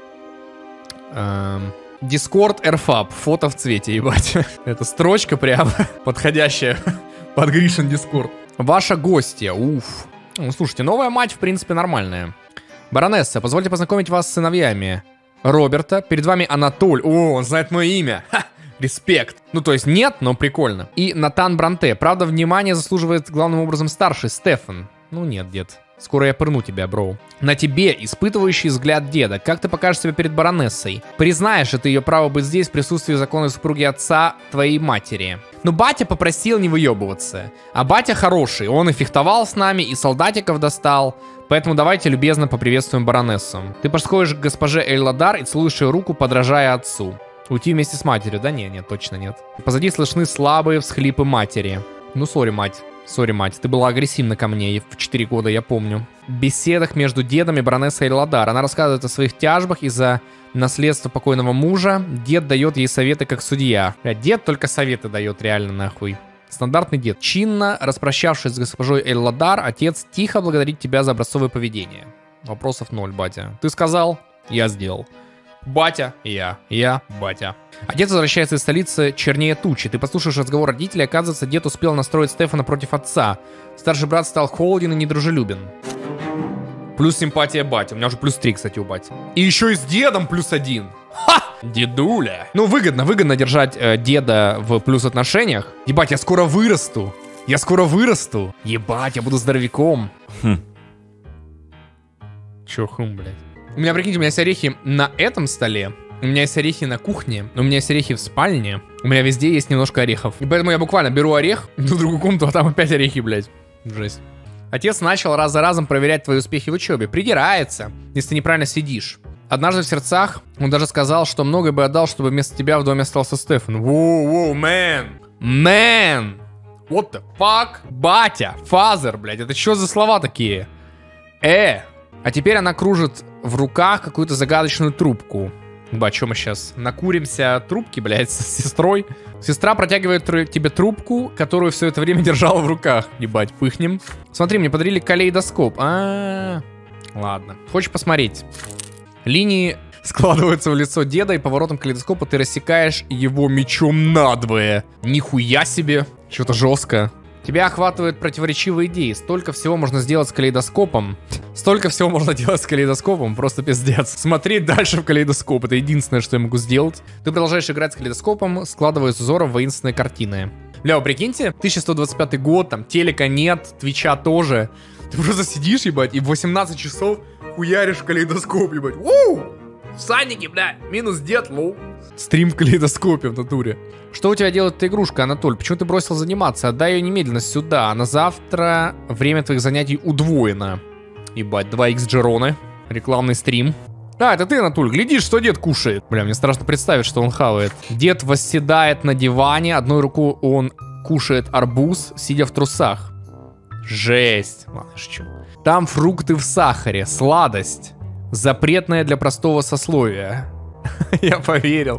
Speaker 2: Эм... Discord Airfab, фото в цвете, ебать. Это строчка прям подходящая под Гришин Discord. Ваша гостья, уф. Ну, слушайте, новая мать, в принципе, нормальная. Баронесса, позвольте познакомить вас с сыновьями Роберта. Перед вами Анатоль. О, он знает мое имя. Ха, респект. Ну, то есть нет, но прикольно. И Натан Бронте. Правда, внимание заслуживает главным образом старший, Стефан. Ну, нет, дед. Скоро я пырну тебя, бро. На тебе испытывающий взгляд деда. Как ты покажешь себя перед баронессой? Признаешь это ее право быть здесь в присутствии законной супруги отца твоей матери. Но батя попросил не выебываться. А батя хороший. Он и фехтовал с нами, и солдатиков достал. Поэтому давайте любезно поприветствуем баронессу. Ты подходишь к госпоже Эль-Лодар и целуешь ее руку, подражая отцу. Уйти вместе с матерью? Да не, нет, точно нет. Позади слышны слабые всхлипы матери. Ну, сори, мать. Сори, мать, ты была агрессивна ко мне в четыре года, я помню. В беседах между дедом и баронессой Эль-Лодар. Она рассказывает о своих тяжбах из-за наследства покойного мужа. Дед дает ей советы как судья. Дед только советы дает, реально, нахуй. Стандартный дед. Чинно, распрощавшись с госпожой Эль-Лодар, отец тихо благодарит тебя за образцовое поведение. Вопросов ноль, батя. Ты сказал, я сделал. Батя, я, я, батя. Отец возвращается из столицы чернее тучи. Ты послушаешь разговор родителей, оказывается, дед успел настроить Стефана против отца. Старший брат стал холоден и недружелюбен. Плюс симпатия бати. У меня уже плюс три, кстати, у бати. И еще и с дедом плюс один. Ха! Дедуля. Ну, выгодно, выгодно держать э, деда в плюс отношениях. Ебать, я скоро вырасту. Я скоро вырасту. Ебать, я буду здоровяком. Хм. Чё хум, блядь. У меня, прикиньте, у меня есть орехи на этом столе. У меня есть орехи на кухне. У меня есть орехи в спальне. У меня везде есть немножко орехов. И поэтому я буквально беру орех, иду в другую комнату, а там опять орехи, блядь. Жесть. Отец начал раз за разом проверять твои успехи в учебе. Придирается, если ты неправильно сидишь. Однажды в сердцах он даже сказал, что многое бы отдал, чтобы вместо тебя в доме остался Стефан. Воу-воу, мэн. Мэн. What the fuck? Батя, фазер, блядь. Это что за слова такие? Э. А теперь она кружит в руках какую-то загадочную трубку. Ба, что мы сейчас? Накуримся трубки, блядь, с сестрой? Сестра протягивает тебе трубку, которую все это время держала в руках. Ебать, пыхнем. Смотри, мне подарили калейдоскоп. А-а-а. Ладно. Хочешь посмотреть? Линии складываются в лицо деда, и поворотом калейдоскопа ты рассекаешь его мечом надвое. Нихуя себе. Что-то жестко. Тебя охватывают противоречивые идеи. Столько всего можно сделать с калейдоскопом. Столько всего можно делать с калейдоскопом. Просто пиздец. Смотреть дальше в калейдоскоп. Это единственное, что я могу сделать. Ты продолжаешь играть с калейдоскопом, складывая из узоров воинственные картины. Бля, вы прикиньте, тысяча сто двадцать пятый год, там телека нет, твича тоже. Ты просто сидишь, ебать, и в восемнадцать часов хуяришь в калейдоскоп, ебать. Уу! Санники, бля, минус дед, лоу. Стрим в калейдоскопе в натуре. Что у тебя делает эта игрушка, Анатоль? Почему ты бросил заниматься? Отдай ее немедленно сюда. На завтра время твоих занятий удвоено. Ебать, два икс Джероны. Рекламный стрим. А, это ты, Анатоль, глядишь, что дед кушает. Бля, мне страшно представить, что он хавает. Дед восседает на диване, одной рукой он кушает арбуз, сидя в трусах. Жесть. Ладно, шучу. Там фрукты в сахаре, сладость. Запретная для простого сословия. Я поверил.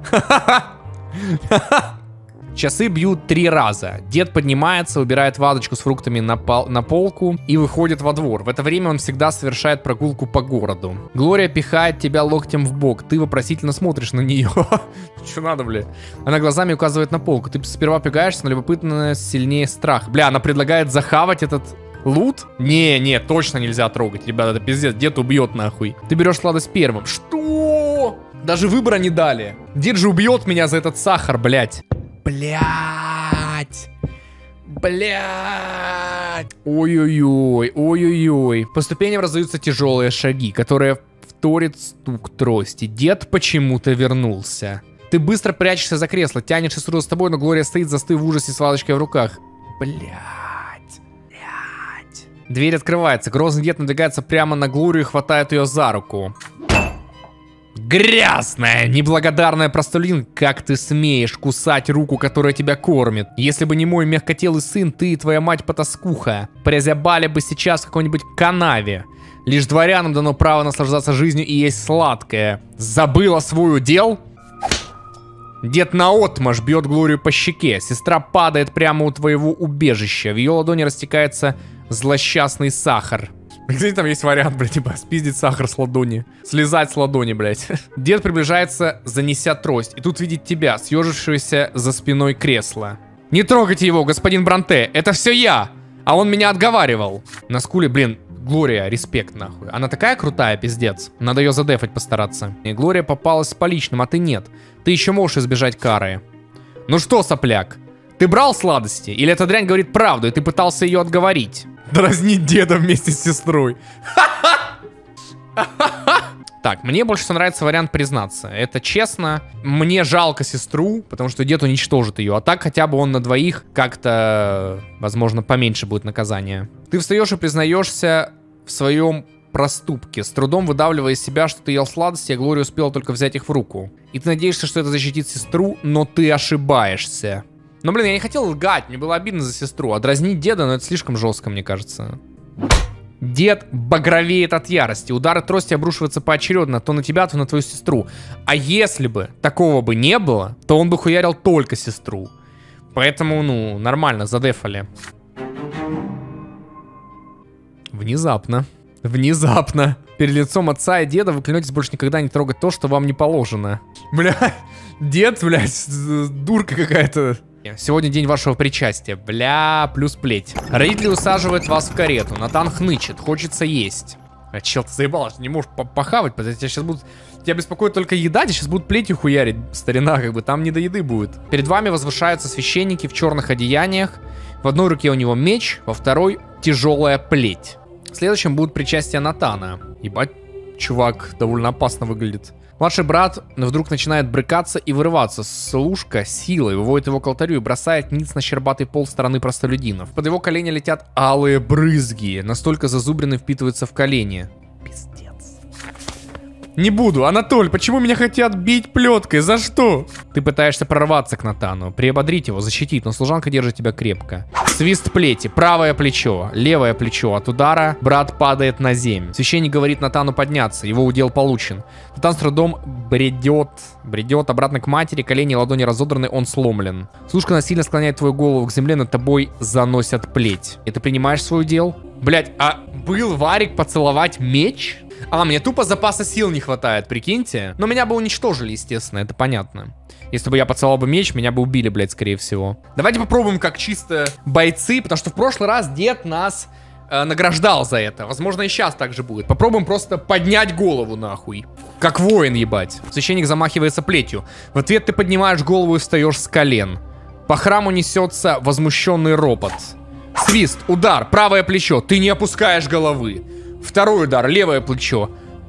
Speaker 2: Часы бьют три раза. Дед поднимается, убирает вазочку с фруктами на, пол, на полку и выходит во двор. В это время он всегда совершает прогулку по городу. Глория пихает тебя локтем в бок. Ты вопросительно смотришь на нее. Че надо, бля? Она глазами указывает на полку. Ты сперва пугаешься, но любопытно сильнее страх. Бля, она предлагает захавать этот лут? Не, не, точно нельзя трогать, ребята, это пиздец. Дед убьет нахуй. Ты берешь сладость первым. Что? Даже выбора не дали. Дед же убьет меня за этот сахар, блядь. Блять, блять. Ой-ой-ой, ой-ой-ой. По ступеням раздаются тяжелые шаги, которые вторит стук трости. Дед почему-то вернулся. Ты быстро прячешься за кресло, тянешь сестру с тобой, но Глория стоит, застыв в ужасе с вазочкой в руках. Блять, блять. Дверь открывается, грозный дед надвигается прямо на Глорию и хватает ее за руку. Грязная, неблагодарная простолин, как ты смеешь кусать руку, которая тебя кормит? Если бы не мой мягкотелый сын, ты и твоя мать-потаскуха прозябали бы сейчас в какой-нибудь канаве. Лишь дворянам дано право наслаждаться жизнью и есть сладкое. Забыла свой удел? Дед наотмашь бьет Глорию по щеке. Сестра падает прямо у твоего убежища. В ее ладони растекается злосчастный сахар. Где там есть вариант, блядь, типа спиздить сахар с ладони. Слезать с ладони, блядь. Дед приближается, занеся трость. И тут видит тебя, съежившегося за спиной кресла. Не трогайте его, господин Бронте, это все я. А он меня отговаривал. На скуле, блин, Глория, респект нахуй. Она такая крутая, пиздец. Надо ее задефать постараться. И Глория попалась с поличным, а ты нет. Ты еще можешь избежать кары. Ну что, сопляк? Ты брал сладости? Или эта дрянь говорит правду, и ты пытался ее отговорить? Дразнить деда вместе с сестрой. Так, мне больше всего нравится вариант признаться. Это честно. Мне жалко сестру, потому что дед уничтожит ее. А так хотя бы он на двоих как-то, возможно, поменьше будет наказание. Ты встаешь и признаешься в своем проступке, с трудом выдавливая из себя, что ты ел сладости, а Глория успела только взять их в руку. И ты надеешься, что это защитит сестру, но ты ошибаешься. Но, блин, я не хотел лгать, мне было обидно за сестру. А дразнить деда, ну это слишком жестко, мне кажется. Дед багровеет от ярости. Удары трости обрушиваются поочередно, то на тебя, то на твою сестру. А если бы такого бы не было, то он бы хуярил только сестру. Поэтому, ну, нормально, задефали. Внезапно. Внезапно. Перед лицом отца и деда вы клянетесь больше никогда не трогать то, что вам не положено. Бля, дед, блядь, дурка какая-то. Сегодня день вашего причастия. Бля, плюс плеть. Родители усаживают вас в карету. Натан хнычет, хочется есть. А чел, ты заебал, что не можешь похавать, потому что тебя сейчас будут... Тебя беспокоит только еда, тебя сейчас будут плетью хуярить, старина, как бы, там не до еды будет. Перед вами возвышаются священники в черных одеяниях. В одной руке у него меч, во второй тяжелая плеть. Следующим будет причастие Натана. Ебать, чувак довольно опасно выглядит. Младший брат вдруг начинает брыкаться и вырываться. Служка силой выводит его к алтарю и бросает ниц на щербатый пол стороны простолюдинов. Под его колени летят алые брызги. Настолько зазубрины впитываются в колени. Пиздец. Не буду. Анатоль, почему меня хотят бить плеткой? За что? Ты пытаешься прорваться к Натану, приободрить его, защитить, но служанка держит тебя крепко. Свист плети. Правое плечо, левое плечо. От удара брат падает на землю. Священник говорит Натану подняться. Его удел получен. Натан с трудом бредет, бредет обратно к матери. Колени и ладони разодраны, он сломлен. Служка насильно склоняет твою голову к земле, над тобой заносят плеть. И ты принимаешь свой удел? Блять, а был Варик поцеловать меч? А, мне тупо запаса сил не хватает, прикиньте. Но меня бы уничтожили, естественно, это понятно. Если бы я поцеловал бы меч, меня бы убили, блядь, скорее всего. Давайте попробуем как чисто бойцы, потому что в прошлый раз дед нас э, награждал за это. Возможно, и сейчас так же будет. Попробуем просто поднять голову, нахуй. Как воин, ебать. Священник замахивается плетью. В ответ ты поднимаешь голову и встаешь с колен. По храму несется возмущенный ропот. Свист, удар, правое плечо. Ты не опускаешь головы. Второй удар, левое плечо. Ты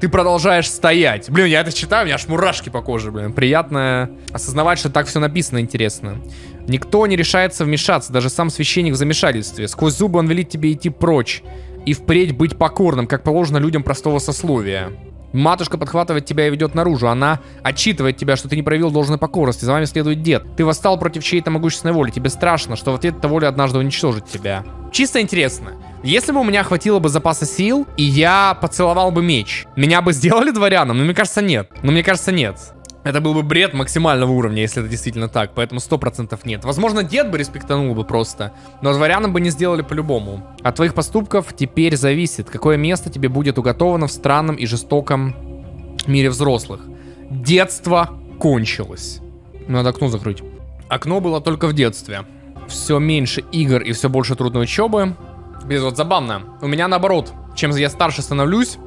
Speaker 2: ты продолжаешь стоять. Блин, я это читаю, у меня аж мурашки по коже, блин. Приятно осознавать, что так все написано интересно. Никто не решается вмешаться, даже сам священник в замешательстве. Сквозь зубы он велит тебе идти прочь и впредь быть покорным, как положено людям простого сословия. Матушка подхватывает тебя и ведет наружу. Она отчитывает тебя, что ты не проявил должной покорности. За вами следует дед. Ты восстал против чьей-то могущественной воли. Тебе страшно, что в ответ эта воля однажды уничтожит тебя. Чисто интересно. Если бы у меня хватило бы запаса сил, и я поцеловал бы меч, меня бы сделали дворяном? Но мне кажется, нет. Но мне кажется, нет. Это был бы бред максимального уровня, если это действительно так. Поэтому сто процентов нет. Возможно, дед бы респектанул бы просто. Но дворянам бы не сделали по-любому. От твоих поступков теперь зависит, какое место тебе будет уготовано в странном и жестоком мире взрослых. Детство кончилось. Надо окно закрыть. Окно было только в детстве. Все меньше игр и все больше трудной учебы. Без вот забавно. У меня наоборот. Чем я старше становлюсь,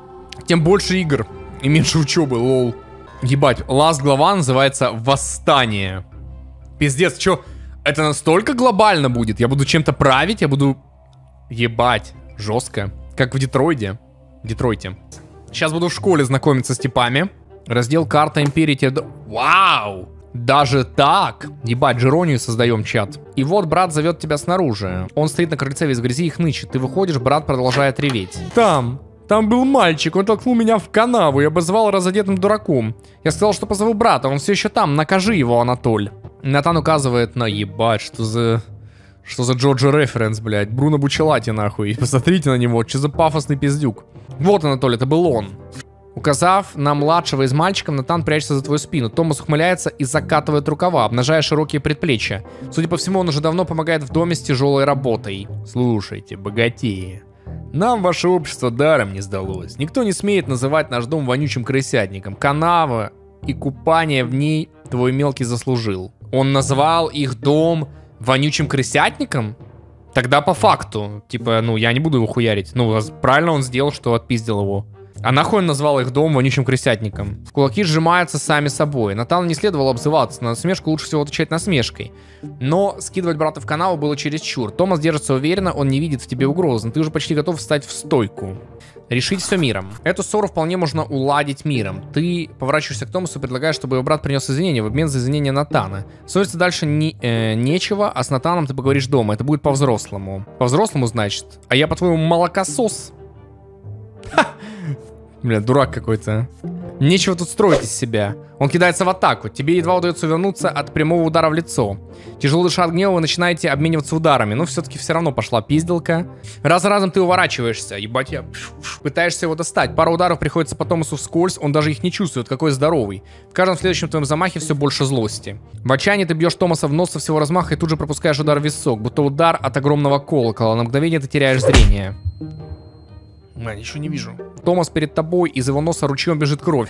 Speaker 2: тем больше игр и меньше учебы, лол. Ебать, ласт глава называется «Восстание». Пиздец, чё? Это настолько глобально будет? Я буду чем-то править, я буду... Ебать, жестко. Как в Детройде. Детройте. Сейчас буду в школе знакомиться с типами. Раздел «Карта Империи». Тебе... Вау! Даже так? Ебать, Джеронию создаем чат. И вот брат зовет тебя снаружи. Он стоит на крыльце весь в грязи и хнычет. Ты выходишь, брат продолжает реветь. Там... Там был мальчик, он толкнул меня в канаву и обозвал разодетым дураком. Я сказал, что позову брата, он все еще там, накажи его, Анатоль. Натан указывает на ебать, что за... Что за Джорджи референс, блядь. Бруно Бучелати, нахуй. Посмотрите на него, что за пафосный пиздюк. Вот, Анатоль, это был он. Указав на младшего из мальчиков, Натан прячется за твою спину. Томас ухмыляется и закатывает рукава, обнажая широкие предплечья. Судя по всему, он уже давно помогает в доме с тяжелой работой. Слушайте, богатеи. Нам ваше общество даром не сдалось. Никто не смеет называть наш дом вонючим крысятником. Канава и купание в ней твой мелкий заслужил. Он назвал их дом вонючим крысятником? Тогда по факту. Типа, ну, я не буду его хуярить. Ну, правильно он сделал, что отпиздил его. А нахуй он назвал их дом вонючим крысятником? Кулаки сжимаются сами собой. Натану не следовало обзываться. На насмешку лучше всего отвечать насмешкой. Но скидывать брата в канаву было чересчур. Томас держится уверенно, он не видит в тебе угрозы. Ты уже почти готов встать в стойку. Решить все миром. Эту ссору вполне можно уладить миром. Ты поворачиваешься к Томасу и предлагаешь, чтобы его брат принес извинения в обмен за извинения Натана. Ссориться дальше не, э, нечего, а с Натаном ты поговоришь дома. Это будет по-взрослому. По-взрослому, значит? А я, по-твоему, молокосос? Ха! Бля, дурак какой-то. Нечего тут строить из себя. Он кидается в атаку. Тебе едва удается вернуться от прямого удара в лицо. Тяжело дыша от гнева, вы начинаете обмениваться ударами. Но все-таки все равно пошла пизделка. Раз за разом ты уворачиваешься. Ебать, я... Пытаешься его достать. Пару ударов приходится по Томасу вскользь. Он даже их не чувствует. Какой здоровый. В каждом следующем твоем замахе все больше злости. В отчаянии ты бьешь Томаса в нос со всего размаха и тут же пропускаешь удар в висок. Будто удар от огромного колокола. На мгновение ты теряешь зрение. Я ничего не вижу. Томас перед тобой, из его носа ручьем бежит кровь.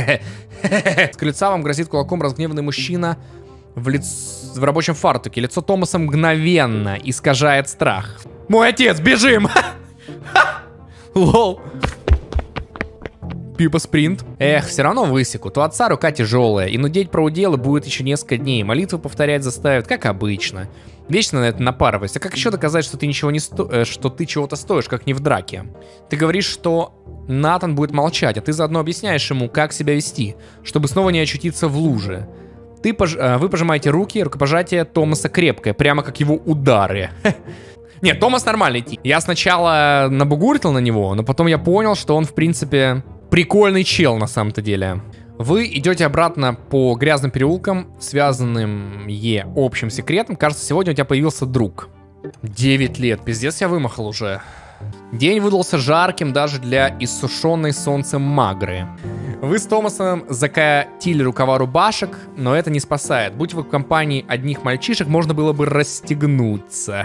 Speaker 2: С крыльца вам грозит кулаком разгневанный мужчина в, лиц... в рабочем фартуке. Лицо Томаса мгновенно искажает страх. Мой отец, бежим! Лол. Пипа спринт. Эх, все равно высекут. У отца рука тяжелая. И нудеть про уделы будет еще несколько дней. Молитву повторять заставят, как обычно. Вечно на это напарывайся. Как еще доказать, что ты ничего не сто... э, что ты чего-то стоишь, как не в драке? Ты говоришь, что Натан будет молчать, а ты заодно объясняешь ему, как себя вести, чтобы снова не очутиться в луже. Ты пож... э, вы пожимаете руки, рукопожатие Томаса крепкое, прямо как его удары. Нет, Томас нормальный тип. Я сначала набугуртил на него, но потом я понял, что он, в принципе, прикольный чел на самом-то деле. Вы идете обратно по грязным переулкам, связанным е общим секретом. Кажется, сегодня у тебя появился друг. девять лет, пиздец, я вымахал уже. День выдался жарким даже для иссушенной солнцем Магры. Вы с Томасом закатили рукава рубашек, но это не спасает. Будь вы в компании одних мальчишек, можно было бы расстегнуться.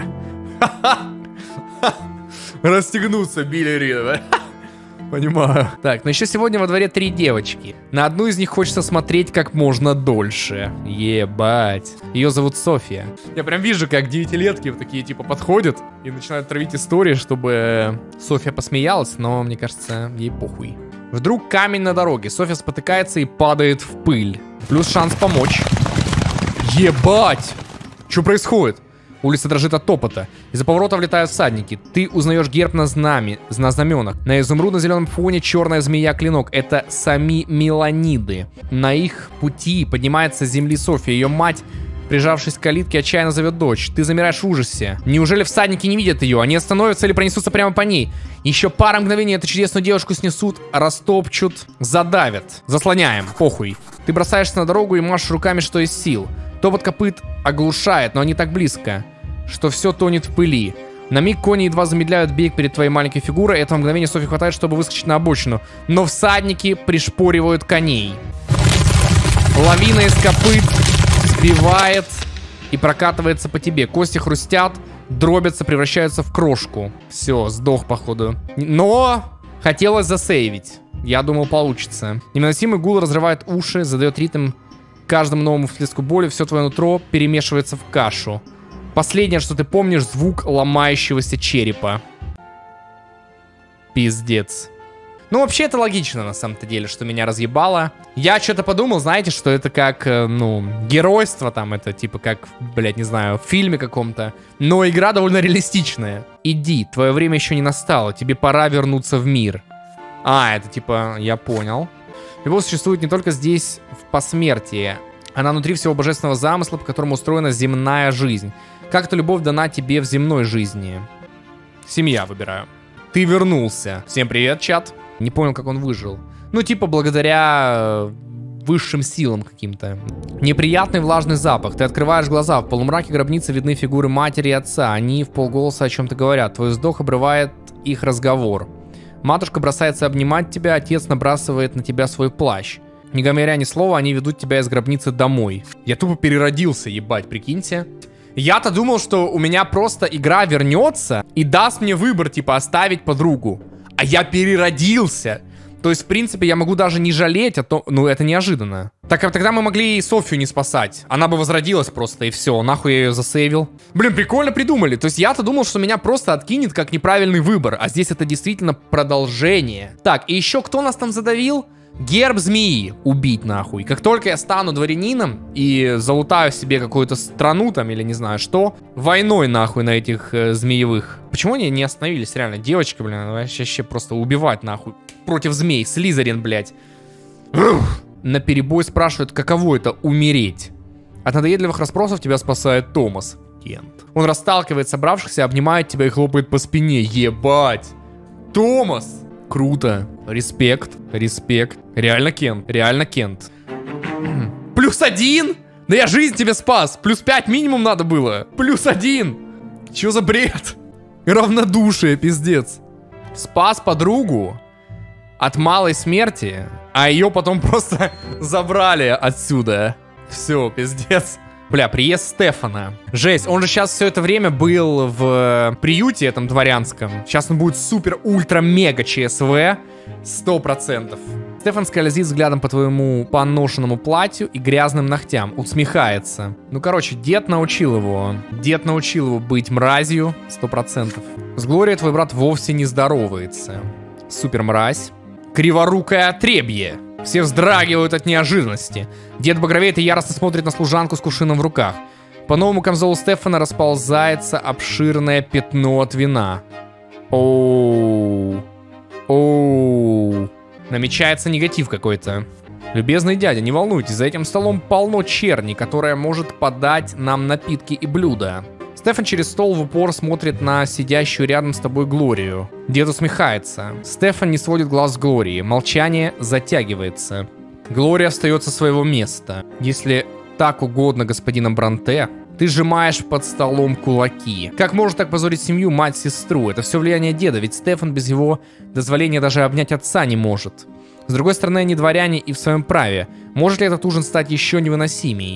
Speaker 2: Расстегнуться, Билли Рид. Понимаю. Так, но еще сегодня во дворе три девочки. На одну из них хочется смотреть как можно дольше. Ебать. Ее зовут София. Я прям вижу, как девятилетки такие типа подходят и начинают травить истории, чтобы София посмеялась, но мне кажется, ей похуй. Вдруг камень на дороге. София спотыкается и падает в пыль. Плюс шанс помочь. Ебать! Что происходит? Улица дрожит от топота. Из-за поворота влетают всадники. Ты узнаешь герб на знаме, на знаменах. На изумрудно-зеленом фоне черная змея-клинок. Это сами Меланиды. На их пути поднимается с земли Софья. Ее мать, прижавшись к калитке, отчаянно зовет дочь. Ты замираешь в ужасе. Неужели всадники не видят ее? Они остановятся или пронесутся прямо по ней? Еще пара мгновений эту чудесную девушку снесут, растопчут, задавят. Заслоняем. Похуй. Ты бросаешься на дорогу и машешь руками, что из сил. Топот копыт оглушает, но они так близко, что все тонет в пыли. На миг кони едва замедляют бег перед твоей маленькой фигурой. Этого мгновения Софье хватает, чтобы выскочить на обочину. Но всадники пришпоривают коней. Лавина из копыт сбивает и прокатывается по тебе. Кости хрустят, дробятся, превращаются в крошку. Все, сдох, походу. Но хотелось засейвить. Я думал, получится. Невыносимый гул разрывает уши, задает ритм каждому новому всплеску боли. Все твое нутро перемешивается в кашу. Последнее, что ты помнишь, звук ломающегося черепа. Пиздец. Ну, вообще, это логично, на самом-то деле, что меня разъебало. Я что-то подумал, знаете, что это как, ну, геройство там, это типа как, блядь, не знаю, в фильме каком-то. Но игра довольно реалистичная. Иди, твое время еще не настало, тебе пора вернуться в мир. А, это типа, я понял. Любовь существует не только здесь, в посмертии. Она внутри всего божественного замысла, по которому устроена земная жизнь. Как эта любовь дана тебе в земной жизни? Семья выбираю. Ты вернулся. Всем привет, чат. Не понял, как он выжил. Ну, типа, благодаря высшим силам каким-то. Неприятный влажный запах. Ты открываешь глаза. В полумраке гробницы видны фигуры матери и отца. Они в полголоса о чем-то говорят. Твой вздох обрывает их разговор. Матушка бросается обнимать тебя. Отец набрасывает на тебя свой плащ. Не говоря ни слова, они ведут тебя из гробницы домой. Я тупо переродился, ебать, прикиньте. Я-то думал, что у меня просто игра вернется и даст мне выбор, типа, оставить подругу. А я переродился. То есть, в принципе, я могу даже не жалеть о том... Ну, это неожиданно. Так, а тогда мы могли и Софью не спасать. Она бы возродилась просто, и все. Нахуй я ее засейвил. Блин, прикольно придумали. То есть, я-то думал, что меня просто откинет как неправильный выбор. А здесь это действительно продолжение. Так, и еще кто нас там задавил? Герб змеи. Убить нахуй. Как только я стану дворянином и залутаю себе какую-то страну там или не знаю что, войной нахуй на этих э, змеевых. Почему они не остановились реально? Девочка, блин, вообще просто убивать нахуй. Против змей. Слизерин, блядь. На перебой спрашивают, каково это умереть. От надоедливых расспросов тебя спасает Томас. Кент. Он расталкивает собравшихся, обнимает тебя и хлопает по спине. Ебать. Томас. Круто. Респект. Респект. Реально Кент. Реально Кент. Плюс один? Да я жизнь тебе спас. Плюс пять минимум надо было. Плюс один. Чё за бред? Равнодушие, пиздец. Спас подругу от малой смерти, а ее потом просто забрали отсюда. Все, пиздец. Бля, приезд Стефана. Жесть, он же сейчас все это время был в приюте этом дворянском. Сейчас он будет супер-ультра-мега ЧСВ. Сто процентов. Стефан скользит взглядом по твоему поношенному платью и грязным ногтям. Усмехается. Ну, короче, дед научил его. Дед научил его быть мразью. Сто процентов. С Глорией твой брат вовсе не здоровается. Супер мразь. Криворукое отребье. Все вздрагивают от неожиданности. Дед багровеет и яростно смотрит на служанку с кувшином в руках. По новому камзолу Стефана расползается обширное пятно от вина. Оу. Оу. Намечается негатив какой-то. Любезный дядя, не волнуйтесь, за этим столом полно черни, которая может подать нам напитки и блюда. Стефан через стол в упор смотрит на сидящую рядом с тобой Глорию. Дед усмехается. Стефан не сводит глаз с Глории. Молчание затягивается. Глория встает со своего места. Если так угодно господина Бронте, ты сжимаешь под столом кулаки. Как может так позорить семью, мать, сестру? Это все влияние деда, ведь Стефан без его дозволения даже обнять отца не может. С другой стороны, они дворяне и в своем праве. Может ли этот ужин стать еще невыносимей?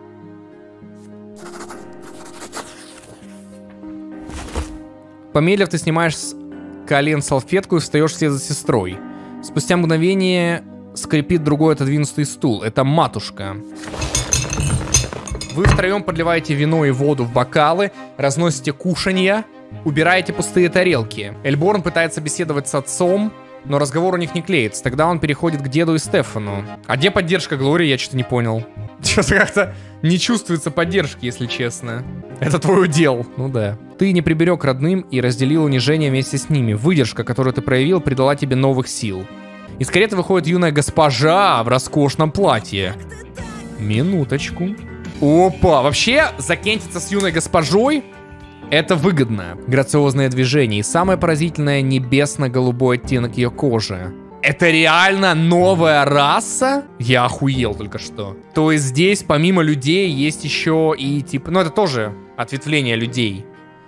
Speaker 2: Помедлив, ты снимаешь с колен салфетку и встаешь вслед за сестрой. Спустя мгновение скрипит другой отодвинутый стул. Это матушка. Вы втроем подливаете вино и воду в бокалы, разносите кушанья, убираете пустые тарелки. Эльборн пытается беседовать с отцом, но разговор у них не клеится. Тогда он переходит к деду и Стефану. А где поддержка Глории, я что-то не понял. Что-то как-то не чувствуется поддержки, если честно. Это твой удел. Ну да. Ты не приберег родным и разделил унижение вместе с ними. Выдержка, которую ты проявил, придала тебе новых сил. Из кареты выходит юная госпожа в роскошном платье. Минуточку. Опа, вообще закентиться с юной госпожой — это выгодно. Грациозное движение и самое поразительное — небесно-голубой оттенок ее кожи. Это реально новая раса? Я охуел только что. То есть здесь помимо людей есть еще и типа... Ну это тоже ответвление людей.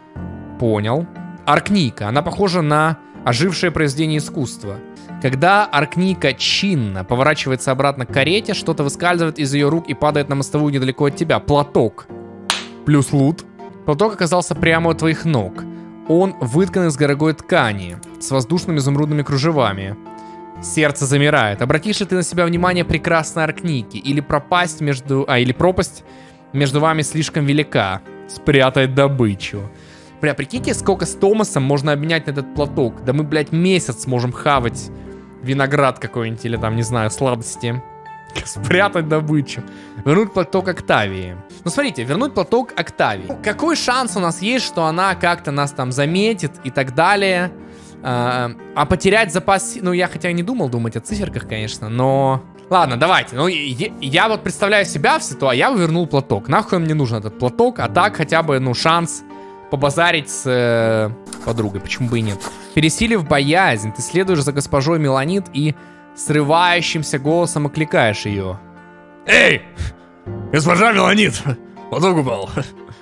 Speaker 2: Понял. Аркника. Она похожа на ожившее произведение искусства. Когда Аркника чинно поворачивается обратно к карете, что-то выскальзывает из ее рук и падает на мостовую недалеко от тебя. Платок. Плюс лут. Платок оказался прямо у твоих ног. Он выткан из дорогой ткани с воздушными изумрудными кружевами. Сердце замирает. Обратишь ли ты на себя внимание прекрасной Аркники? Или пропасть между... А, или пропасть между вами слишком велика? Спрятать добычу. Бля, прикиньте, сколько с Томасом можно обменять на этот платок. Да мы, блядь, месяц сможем хавать виноград какой-нибудь или там, не знаю, сладости. Спрятать добычу. Вернуть платок Октавии. Ну, смотрите, вернуть платок Октавии. Какой шанс у нас есть, что она как-то нас там заметит и так далее? А, а потерять запас... Ну, я хотя и не думал думать о циферках, конечно, но... Ладно, давайте. Ну, я, я вот представляю себя в ситуации, я вернул платок. Нахуй мне нужен этот платок, а так хотя бы, ну, шанс побазарить с э, подругой. Почему бы и нет? Пересилив боязнь, ты следуешь за госпожой Меланит и срывающимся голосом окликаешь ее. Эй! Госпожа Меланит! Платок упал.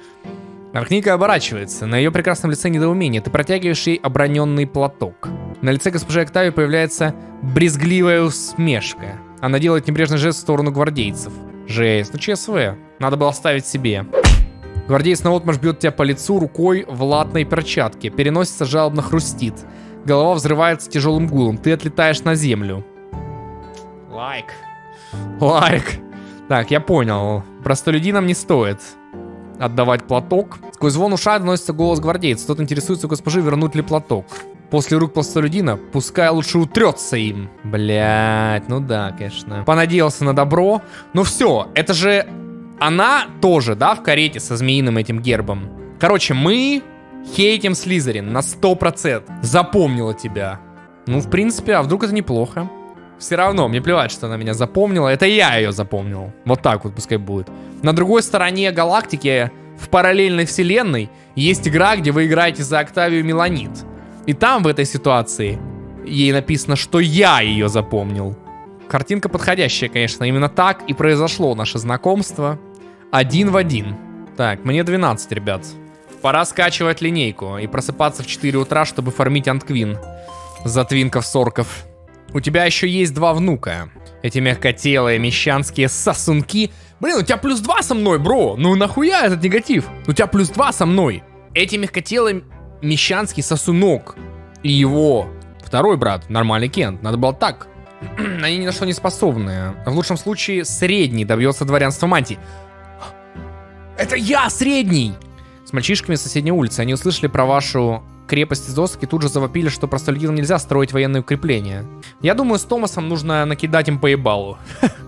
Speaker 2: Аркника оборачивается. На ее прекрасном лице недоумение. Ты протягиваешь ей оброненный платок. На лице госпожи Октавии появляется брезгливая усмешка. Она делает небрежный жест в сторону гвардейцев. Жесть. Ну, ЧСВ. Надо было оставить себе. Гвардеец наотмашь бьет тебя по лицу рукой в латной перчатке. Переносится жалобно хрустит. Голова взрывается тяжелым гулом. Ты отлетаешь на землю. Лайк. Лайк. Так, я понял. Простолюдинам не стоит отдавать платок. Сквозь звон ушей доносится голос гвардейца. Тот интересуется у госпожи, вернуть ли платок. После рук простолюдина, пускай лучше утрется им. Блять, ну да, конечно. Понадеялся на добро. Ну все, это же... Она тоже, да, в карете со змеиным этим гербом. Короче, мы хейтим Слизерин на сто процентов. Запомнила тебя. Ну, в принципе, а вдруг это неплохо? Все равно, мне плевать, что она меня запомнила. Это я ее запомнил. Вот так вот пускай будет. На другой стороне галактики, в параллельной вселенной, есть игра, где вы играете за Октавию Меланит. И там, в этой ситуации, ей написано, что я ее запомнил. Картинка подходящая, конечно. Именно так и произошло наше знакомство. Один в один. Так, мне двенадцать, ребят. Пора скачивать линейку и просыпаться в четыре утра, чтобы фармить Антквин. За твинков-сорков. У тебя еще есть два внука. Эти мягкотелые мещанские сосунки. Блин, у тебя плюс два со мной, бро. Ну нахуя этот негатив? У тебя плюс два со мной. Эти мягкотелые мещанский сосунок и его второй брат, нормальный Кент. Надо было так. Они ни на что не способны. В лучшем случае средний добьется дворянства мантии. Это я, средний! С мальчишками с соседней улицы. Они услышали про вашу крепость из досок и тут же завопили, что простолюдинам нельзя строить военные укрепления. Я думаю, с Томасом нужно накидать им по ебалу.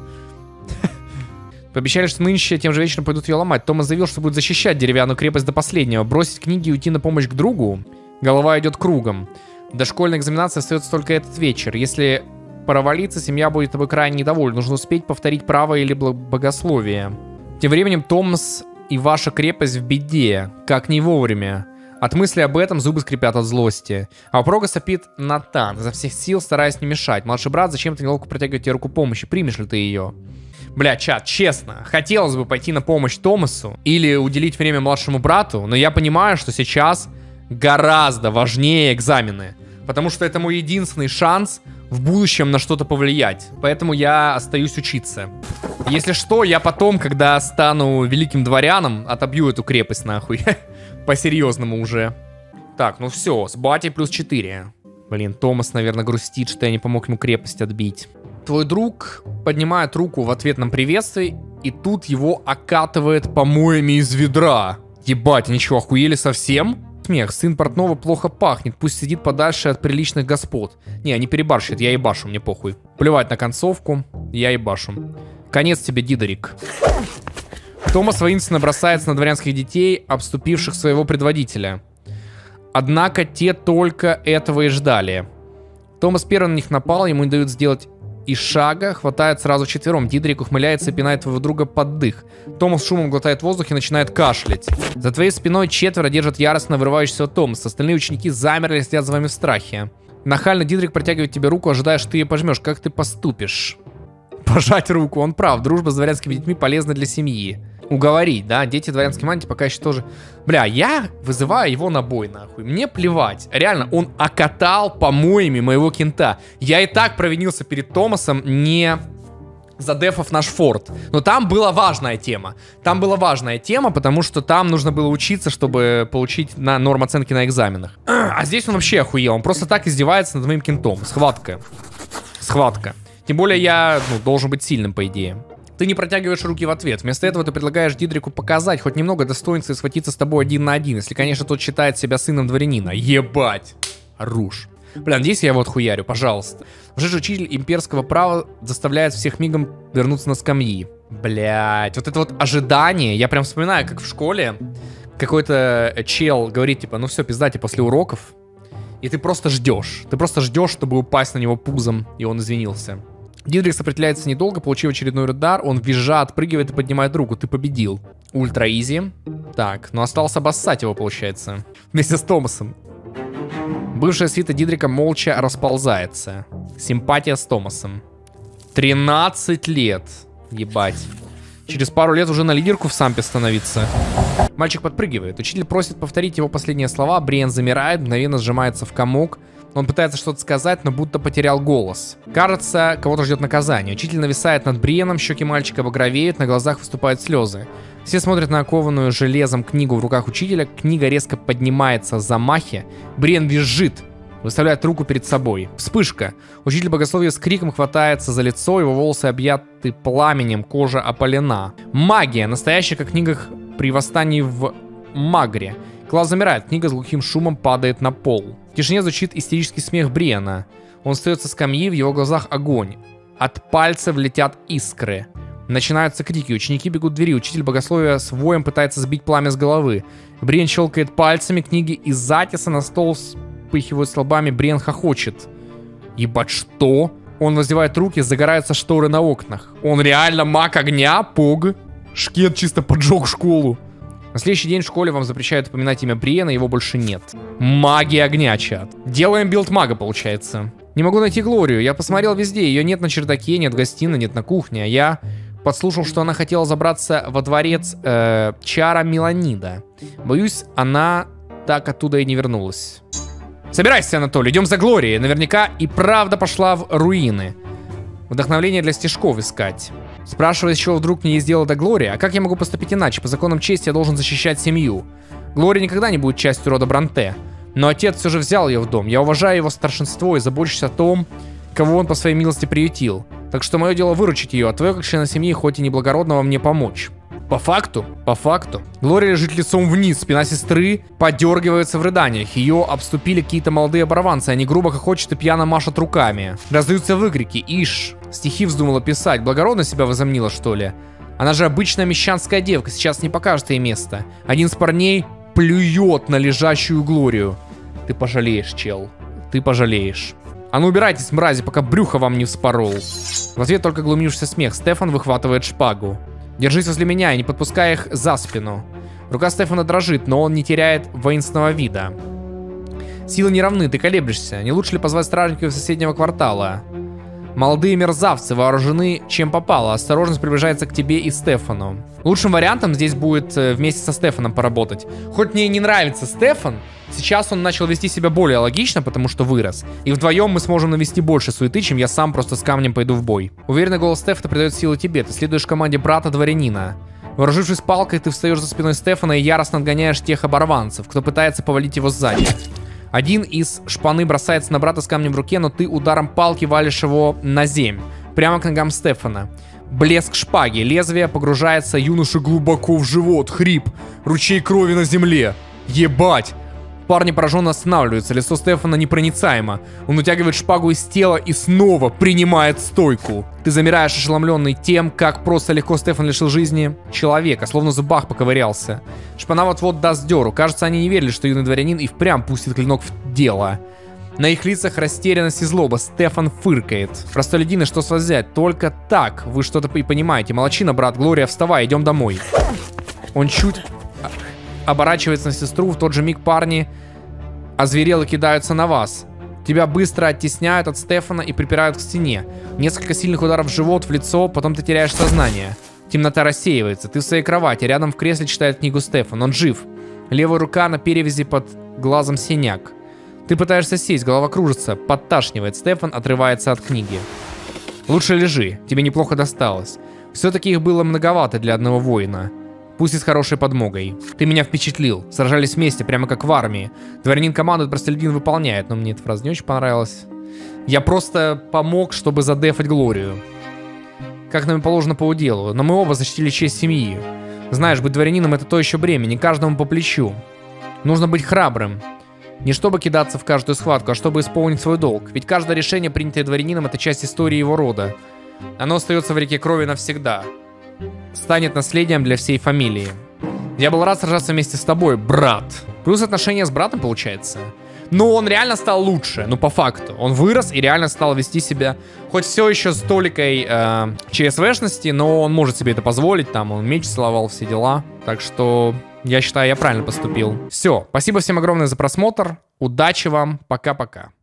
Speaker 2: Пообещали, что нынче тем же вечером пойдут ее ломать. Томас заявил, что будет защищать деревянную крепость до последнего. Бросить книги и уйти на помощь к другу. Голова идет кругом. До школьной экзаменации остается только этот вечер. Если провалиться, семья будет тобой крайне недовольна. Нужно успеть повторить право или богословие. Тем временем Томас и ваша крепость в беде. Как не вовремя. От мысли об этом зубы скрипят от злости. А у порога сопит Натан, изо всех сил стараясь не мешать. Младший брат зачем-то неловко протягивает тебе руку помощи. Примешь ли ты ее? Бля, чат, честно, хотелось бы пойти на помощь Томасу или уделить время младшему брату, но я понимаю, что сейчас гораздо важнее экзамены. Потому что это мой единственный шанс в будущем на что-то повлиять. Поэтому я остаюсь учиться. Если что, я потом, когда стану великим дворяном, отобью эту крепость нахуй. По-серьезному уже. Так, ну все, с батей плюс четыре. Блин, Томас, наверное, грустит, что я не помог ему крепость отбить. Твой друг поднимает руку в ответном приветствии, и тут его окатывает помоями из ведра. Ебать, они что, охуели совсем? смех. Сын портного плохо пахнет, пусть сидит подальше от приличных господ. Не, они перебарщивают, я ебашу, мне похуй. Плевать на концовку, я ебашу. Конец тебе, Дидерик. Томас воинственно бросается на дворянских детей, обступивших своего предводителя. Однако те только этого и ждали. Томас первым на них напал, ему не дают сделать и шага, хватает сразу четвером. Дидерик ухмыляется и пинает твоего друга под дых. Томас шумом глотает воздух и начинает кашлять. За твоей спиной четверо держат яростно вырывающегося Томаса. Остальные ученики замерли и следят за вами в страхе. Нахально Дидерик протягивает тебе руку, ожидая, что ты ее пожмешь. Как ты поступишь? Пожать руку, он прав. Дружба с дворянскими детьми полезна для семьи. Уговорить, да? Дети дворянской мантии пока еще тоже... Бля, я вызываю его на бой, нахуй. Мне плевать. Реально, он окатал помоями моего кента. Я и так провинился перед Томасом, не задефав наш форт. Но там была важная тема. Там была важная тема, потому что там нужно было учиться, чтобы получить на норм оценки на экзаменах. А здесь он вообще охуел. Он просто так издевается над моим кентом. Схватка. Схватка. Тем более я, ну, должен быть сильным, по идее. Ты не протягиваешь руки в ответ. Вместо этого ты предлагаешь Дидрику показать хоть немного достоинства и схватиться с тобой один на один. Если, конечно, тот считает себя сыном дворянина. Ебать. Руж. Бля, надеюсь, я его отхуярю, пожалуйста. Уже учитель имперского права заставляет всех мигом вернуться на скамьи. Блять, вот это вот ожидание. Я прям вспоминаю, как в школе какой-то чел говорит, типа, ну все, пиздайте после уроков. И ты просто ждешь. Ты просто ждешь, чтобы упасть на него пузом. И он извинился. Дидрик сопротивляется недолго, получив очередной удар, он визжа, отпрыгивает и поднимает руку. Ты победил. Ультра изи. Так, но осталось обоссать его, получается. Вместе с Томасом. Бывшая свита Дидрика молча расползается. Симпатия с Томасом. тринадцать лет. Ебать. Через пару лет уже на лидерку в сампе становиться. Мальчик подпрыгивает. Учитель просит повторить его последние слова. Бриен замирает, мгновенно сжимается в комок. Он пытается что-то сказать, но будто потерял голос. Кажется, кого-то ждет наказание. Учитель нависает над Бриеном, щеки мальчика багровеют, на глазах выступают слезы. Все смотрят на окованную железом книгу в руках учителя. Книга резко поднимается в замахе. Бриен визжит, выставляет руку перед собой. Вспышка. Учитель богословия с криком хватается за лицо, его волосы объяты пламенем, кожа опалена. Магия, настоящая, как в книгах при восстании в Магре. Класс замирает, книга с глухим шумом падает на пол. В тишине звучит истерический смех Бриена. Он встает со скамьи, в его глазах огонь. От пальцев летят искры. Начинаются крики, ученики бегут к двери, учитель богословия с воем пытается сбить пламя с головы. Бриен щелкает пальцами, книги из затиса на стол вспыхивают столбами, Бриен хохочет. Ебать, что? Он воздевает руки, загораются шторы на окнах. Он реально маг огня, пог. Шкет чисто поджег школу. На следующий день в школе вам запрещают упоминать имя Бриена, его больше нет. Магия огня, чат. Делаем билд мага, получается. Не могу найти Глорию, я посмотрел везде, ее нет на чердаке, нет в гостиной, нет на кухне. А я подслушал, что она хотела забраться во дворец э, Чара Меланида. Боюсь, она так оттуда и не вернулась. Собирайся, Анатолий, идем за Глорией. Наверняка и правда пошла в руины. Вдохновление для стишков искать. Спрашивает, с чего вдруг мне есть дело до Глории, а как я могу поступить иначе? По законам чести я должен защищать семью. Глория никогда не будет частью рода Бронте. Но отец все же взял ее в дом. Я уважаю его старшинство и забочусь о том, кого он по своей милости приютил. Так что мое дело выручить ее, а твое, как члена семьи, хоть и неблагородного, мне помочь. По факту, по факту. Глория лежит лицом вниз, спина сестры подергивается в рыданиях. Ее обступили какие-то молодые оборванцы, они грубо хохочут и пьяно машут руками. Раздаются выкрики. Ишь, стихи вздумала писать. Благородно себя возомнила, что ли? Она же обычная мещанская девка, сейчас не покажет ей место. Один из парней плюет на лежащую Глорию. Ты пожалеешь, чел. Ты пожалеешь. А ну убирайтесь, мрази, пока брюхо вам не вспорол. В ответ только глумившийся смех. Стефан выхватывает шпагу. Держись возле меня и не подпускай их за спину. Рука Стефана дрожит, но он не теряет воинственного вида. Силы не равны, ты колеблешься. Не лучше ли позвать стражников из соседнего квартала? Молодые мерзавцы вооружены чем попало. Осторожность приближается к тебе и Стефану. Лучшим вариантом здесь будет вместе со Стефаном поработать. Хоть мне и не нравится Стефан, сейчас он начал вести себя более логично, потому что вырос. И вдвоем мы сможем навести больше суеты, чем я сам просто с камнем пойду в бой. Уверенный голос Стефана придает силу тебе. Ты следуешь команде брата дворянина. Вооружившись палкой, ты встаешь за спиной Стефана и яростно отгоняешь тех оборванцев, кто пытается повалить его сзади. Один из шпаны бросается на брата с камнем в руке, но ты ударом палки валишь его на земь, прямо к ногам Стефана. Блеск шпаги, лезвие погружается юноше глубоко в живот, хрип, ручей крови на земле. Ебать! Парни пораженно останавливаются, лицо Стефана непроницаемо. Он утягивает шпагу из тела и снова принимает стойку. Ты замираешь, ошеломленный тем, как просто легко Стефан лишил жизни человека, словно в зубах поковырялся. Шпана вот-вот даст дёру. Кажется, они не верили, что юный дворянин и впрямь пустит клинок в дело. На их лицах растерянность и злоба. Стефан фыркает. Простолюдины, что с вас взять? Только так вы что-то и понимаете. Молодчина, брат. Глория, вставай, идем домой. Он чуть оборачивается на сестру. В тот же миг парни озверело кидаются на вас. Тебя быстро оттесняют от Стефана и припирают к стене. Несколько сильных ударов в живот, в лицо, потом ты теряешь сознание. Темнота рассеивается. Ты в своей кровати. Рядом в кресле читает книгу Стефан. Он жив. Левая рука на перевязи под глазом синяк. Ты пытаешься сесть, голова кружится, подташнивает. Стефан отрывается от книги. Лучше лежи, тебе неплохо досталось. Все-таки их было многовато для одного воина. Пусть и с хорошей подмогой. Ты меня впечатлил. Сражались вместе, прямо как в армии. Дворянин командует, простолюдин выполняет. Но мне эта фраза не очень понравилась. Я просто помог, чтобы задефать Глорию. Как нам и положено по уделу. Но мы оба защитили честь семьи. Знаешь, быть дворянином — это то еще бремя, не каждому по плечу. Нужно быть храбрым. Не чтобы кидаться в каждую схватку, а чтобы исполнить свой долг. Ведь каждое решение, принятое дворянином, это часть истории его рода. Оно остается в реке крови навсегда. Станет наследием для всей фамилии. Я был рад сражаться вместе с тобой, брат. Плюс отношения с братом, получается. Но он реально стал лучше, ну по факту. Он вырос и реально стал вести себя, хоть все еще с толикой э, ЧСВшности, но он может себе это позволить. Там он меч целовал, все дела. Так что я считаю, я правильно поступил. Все, спасибо всем огромное за просмотр. Удачи вам, пока-пока.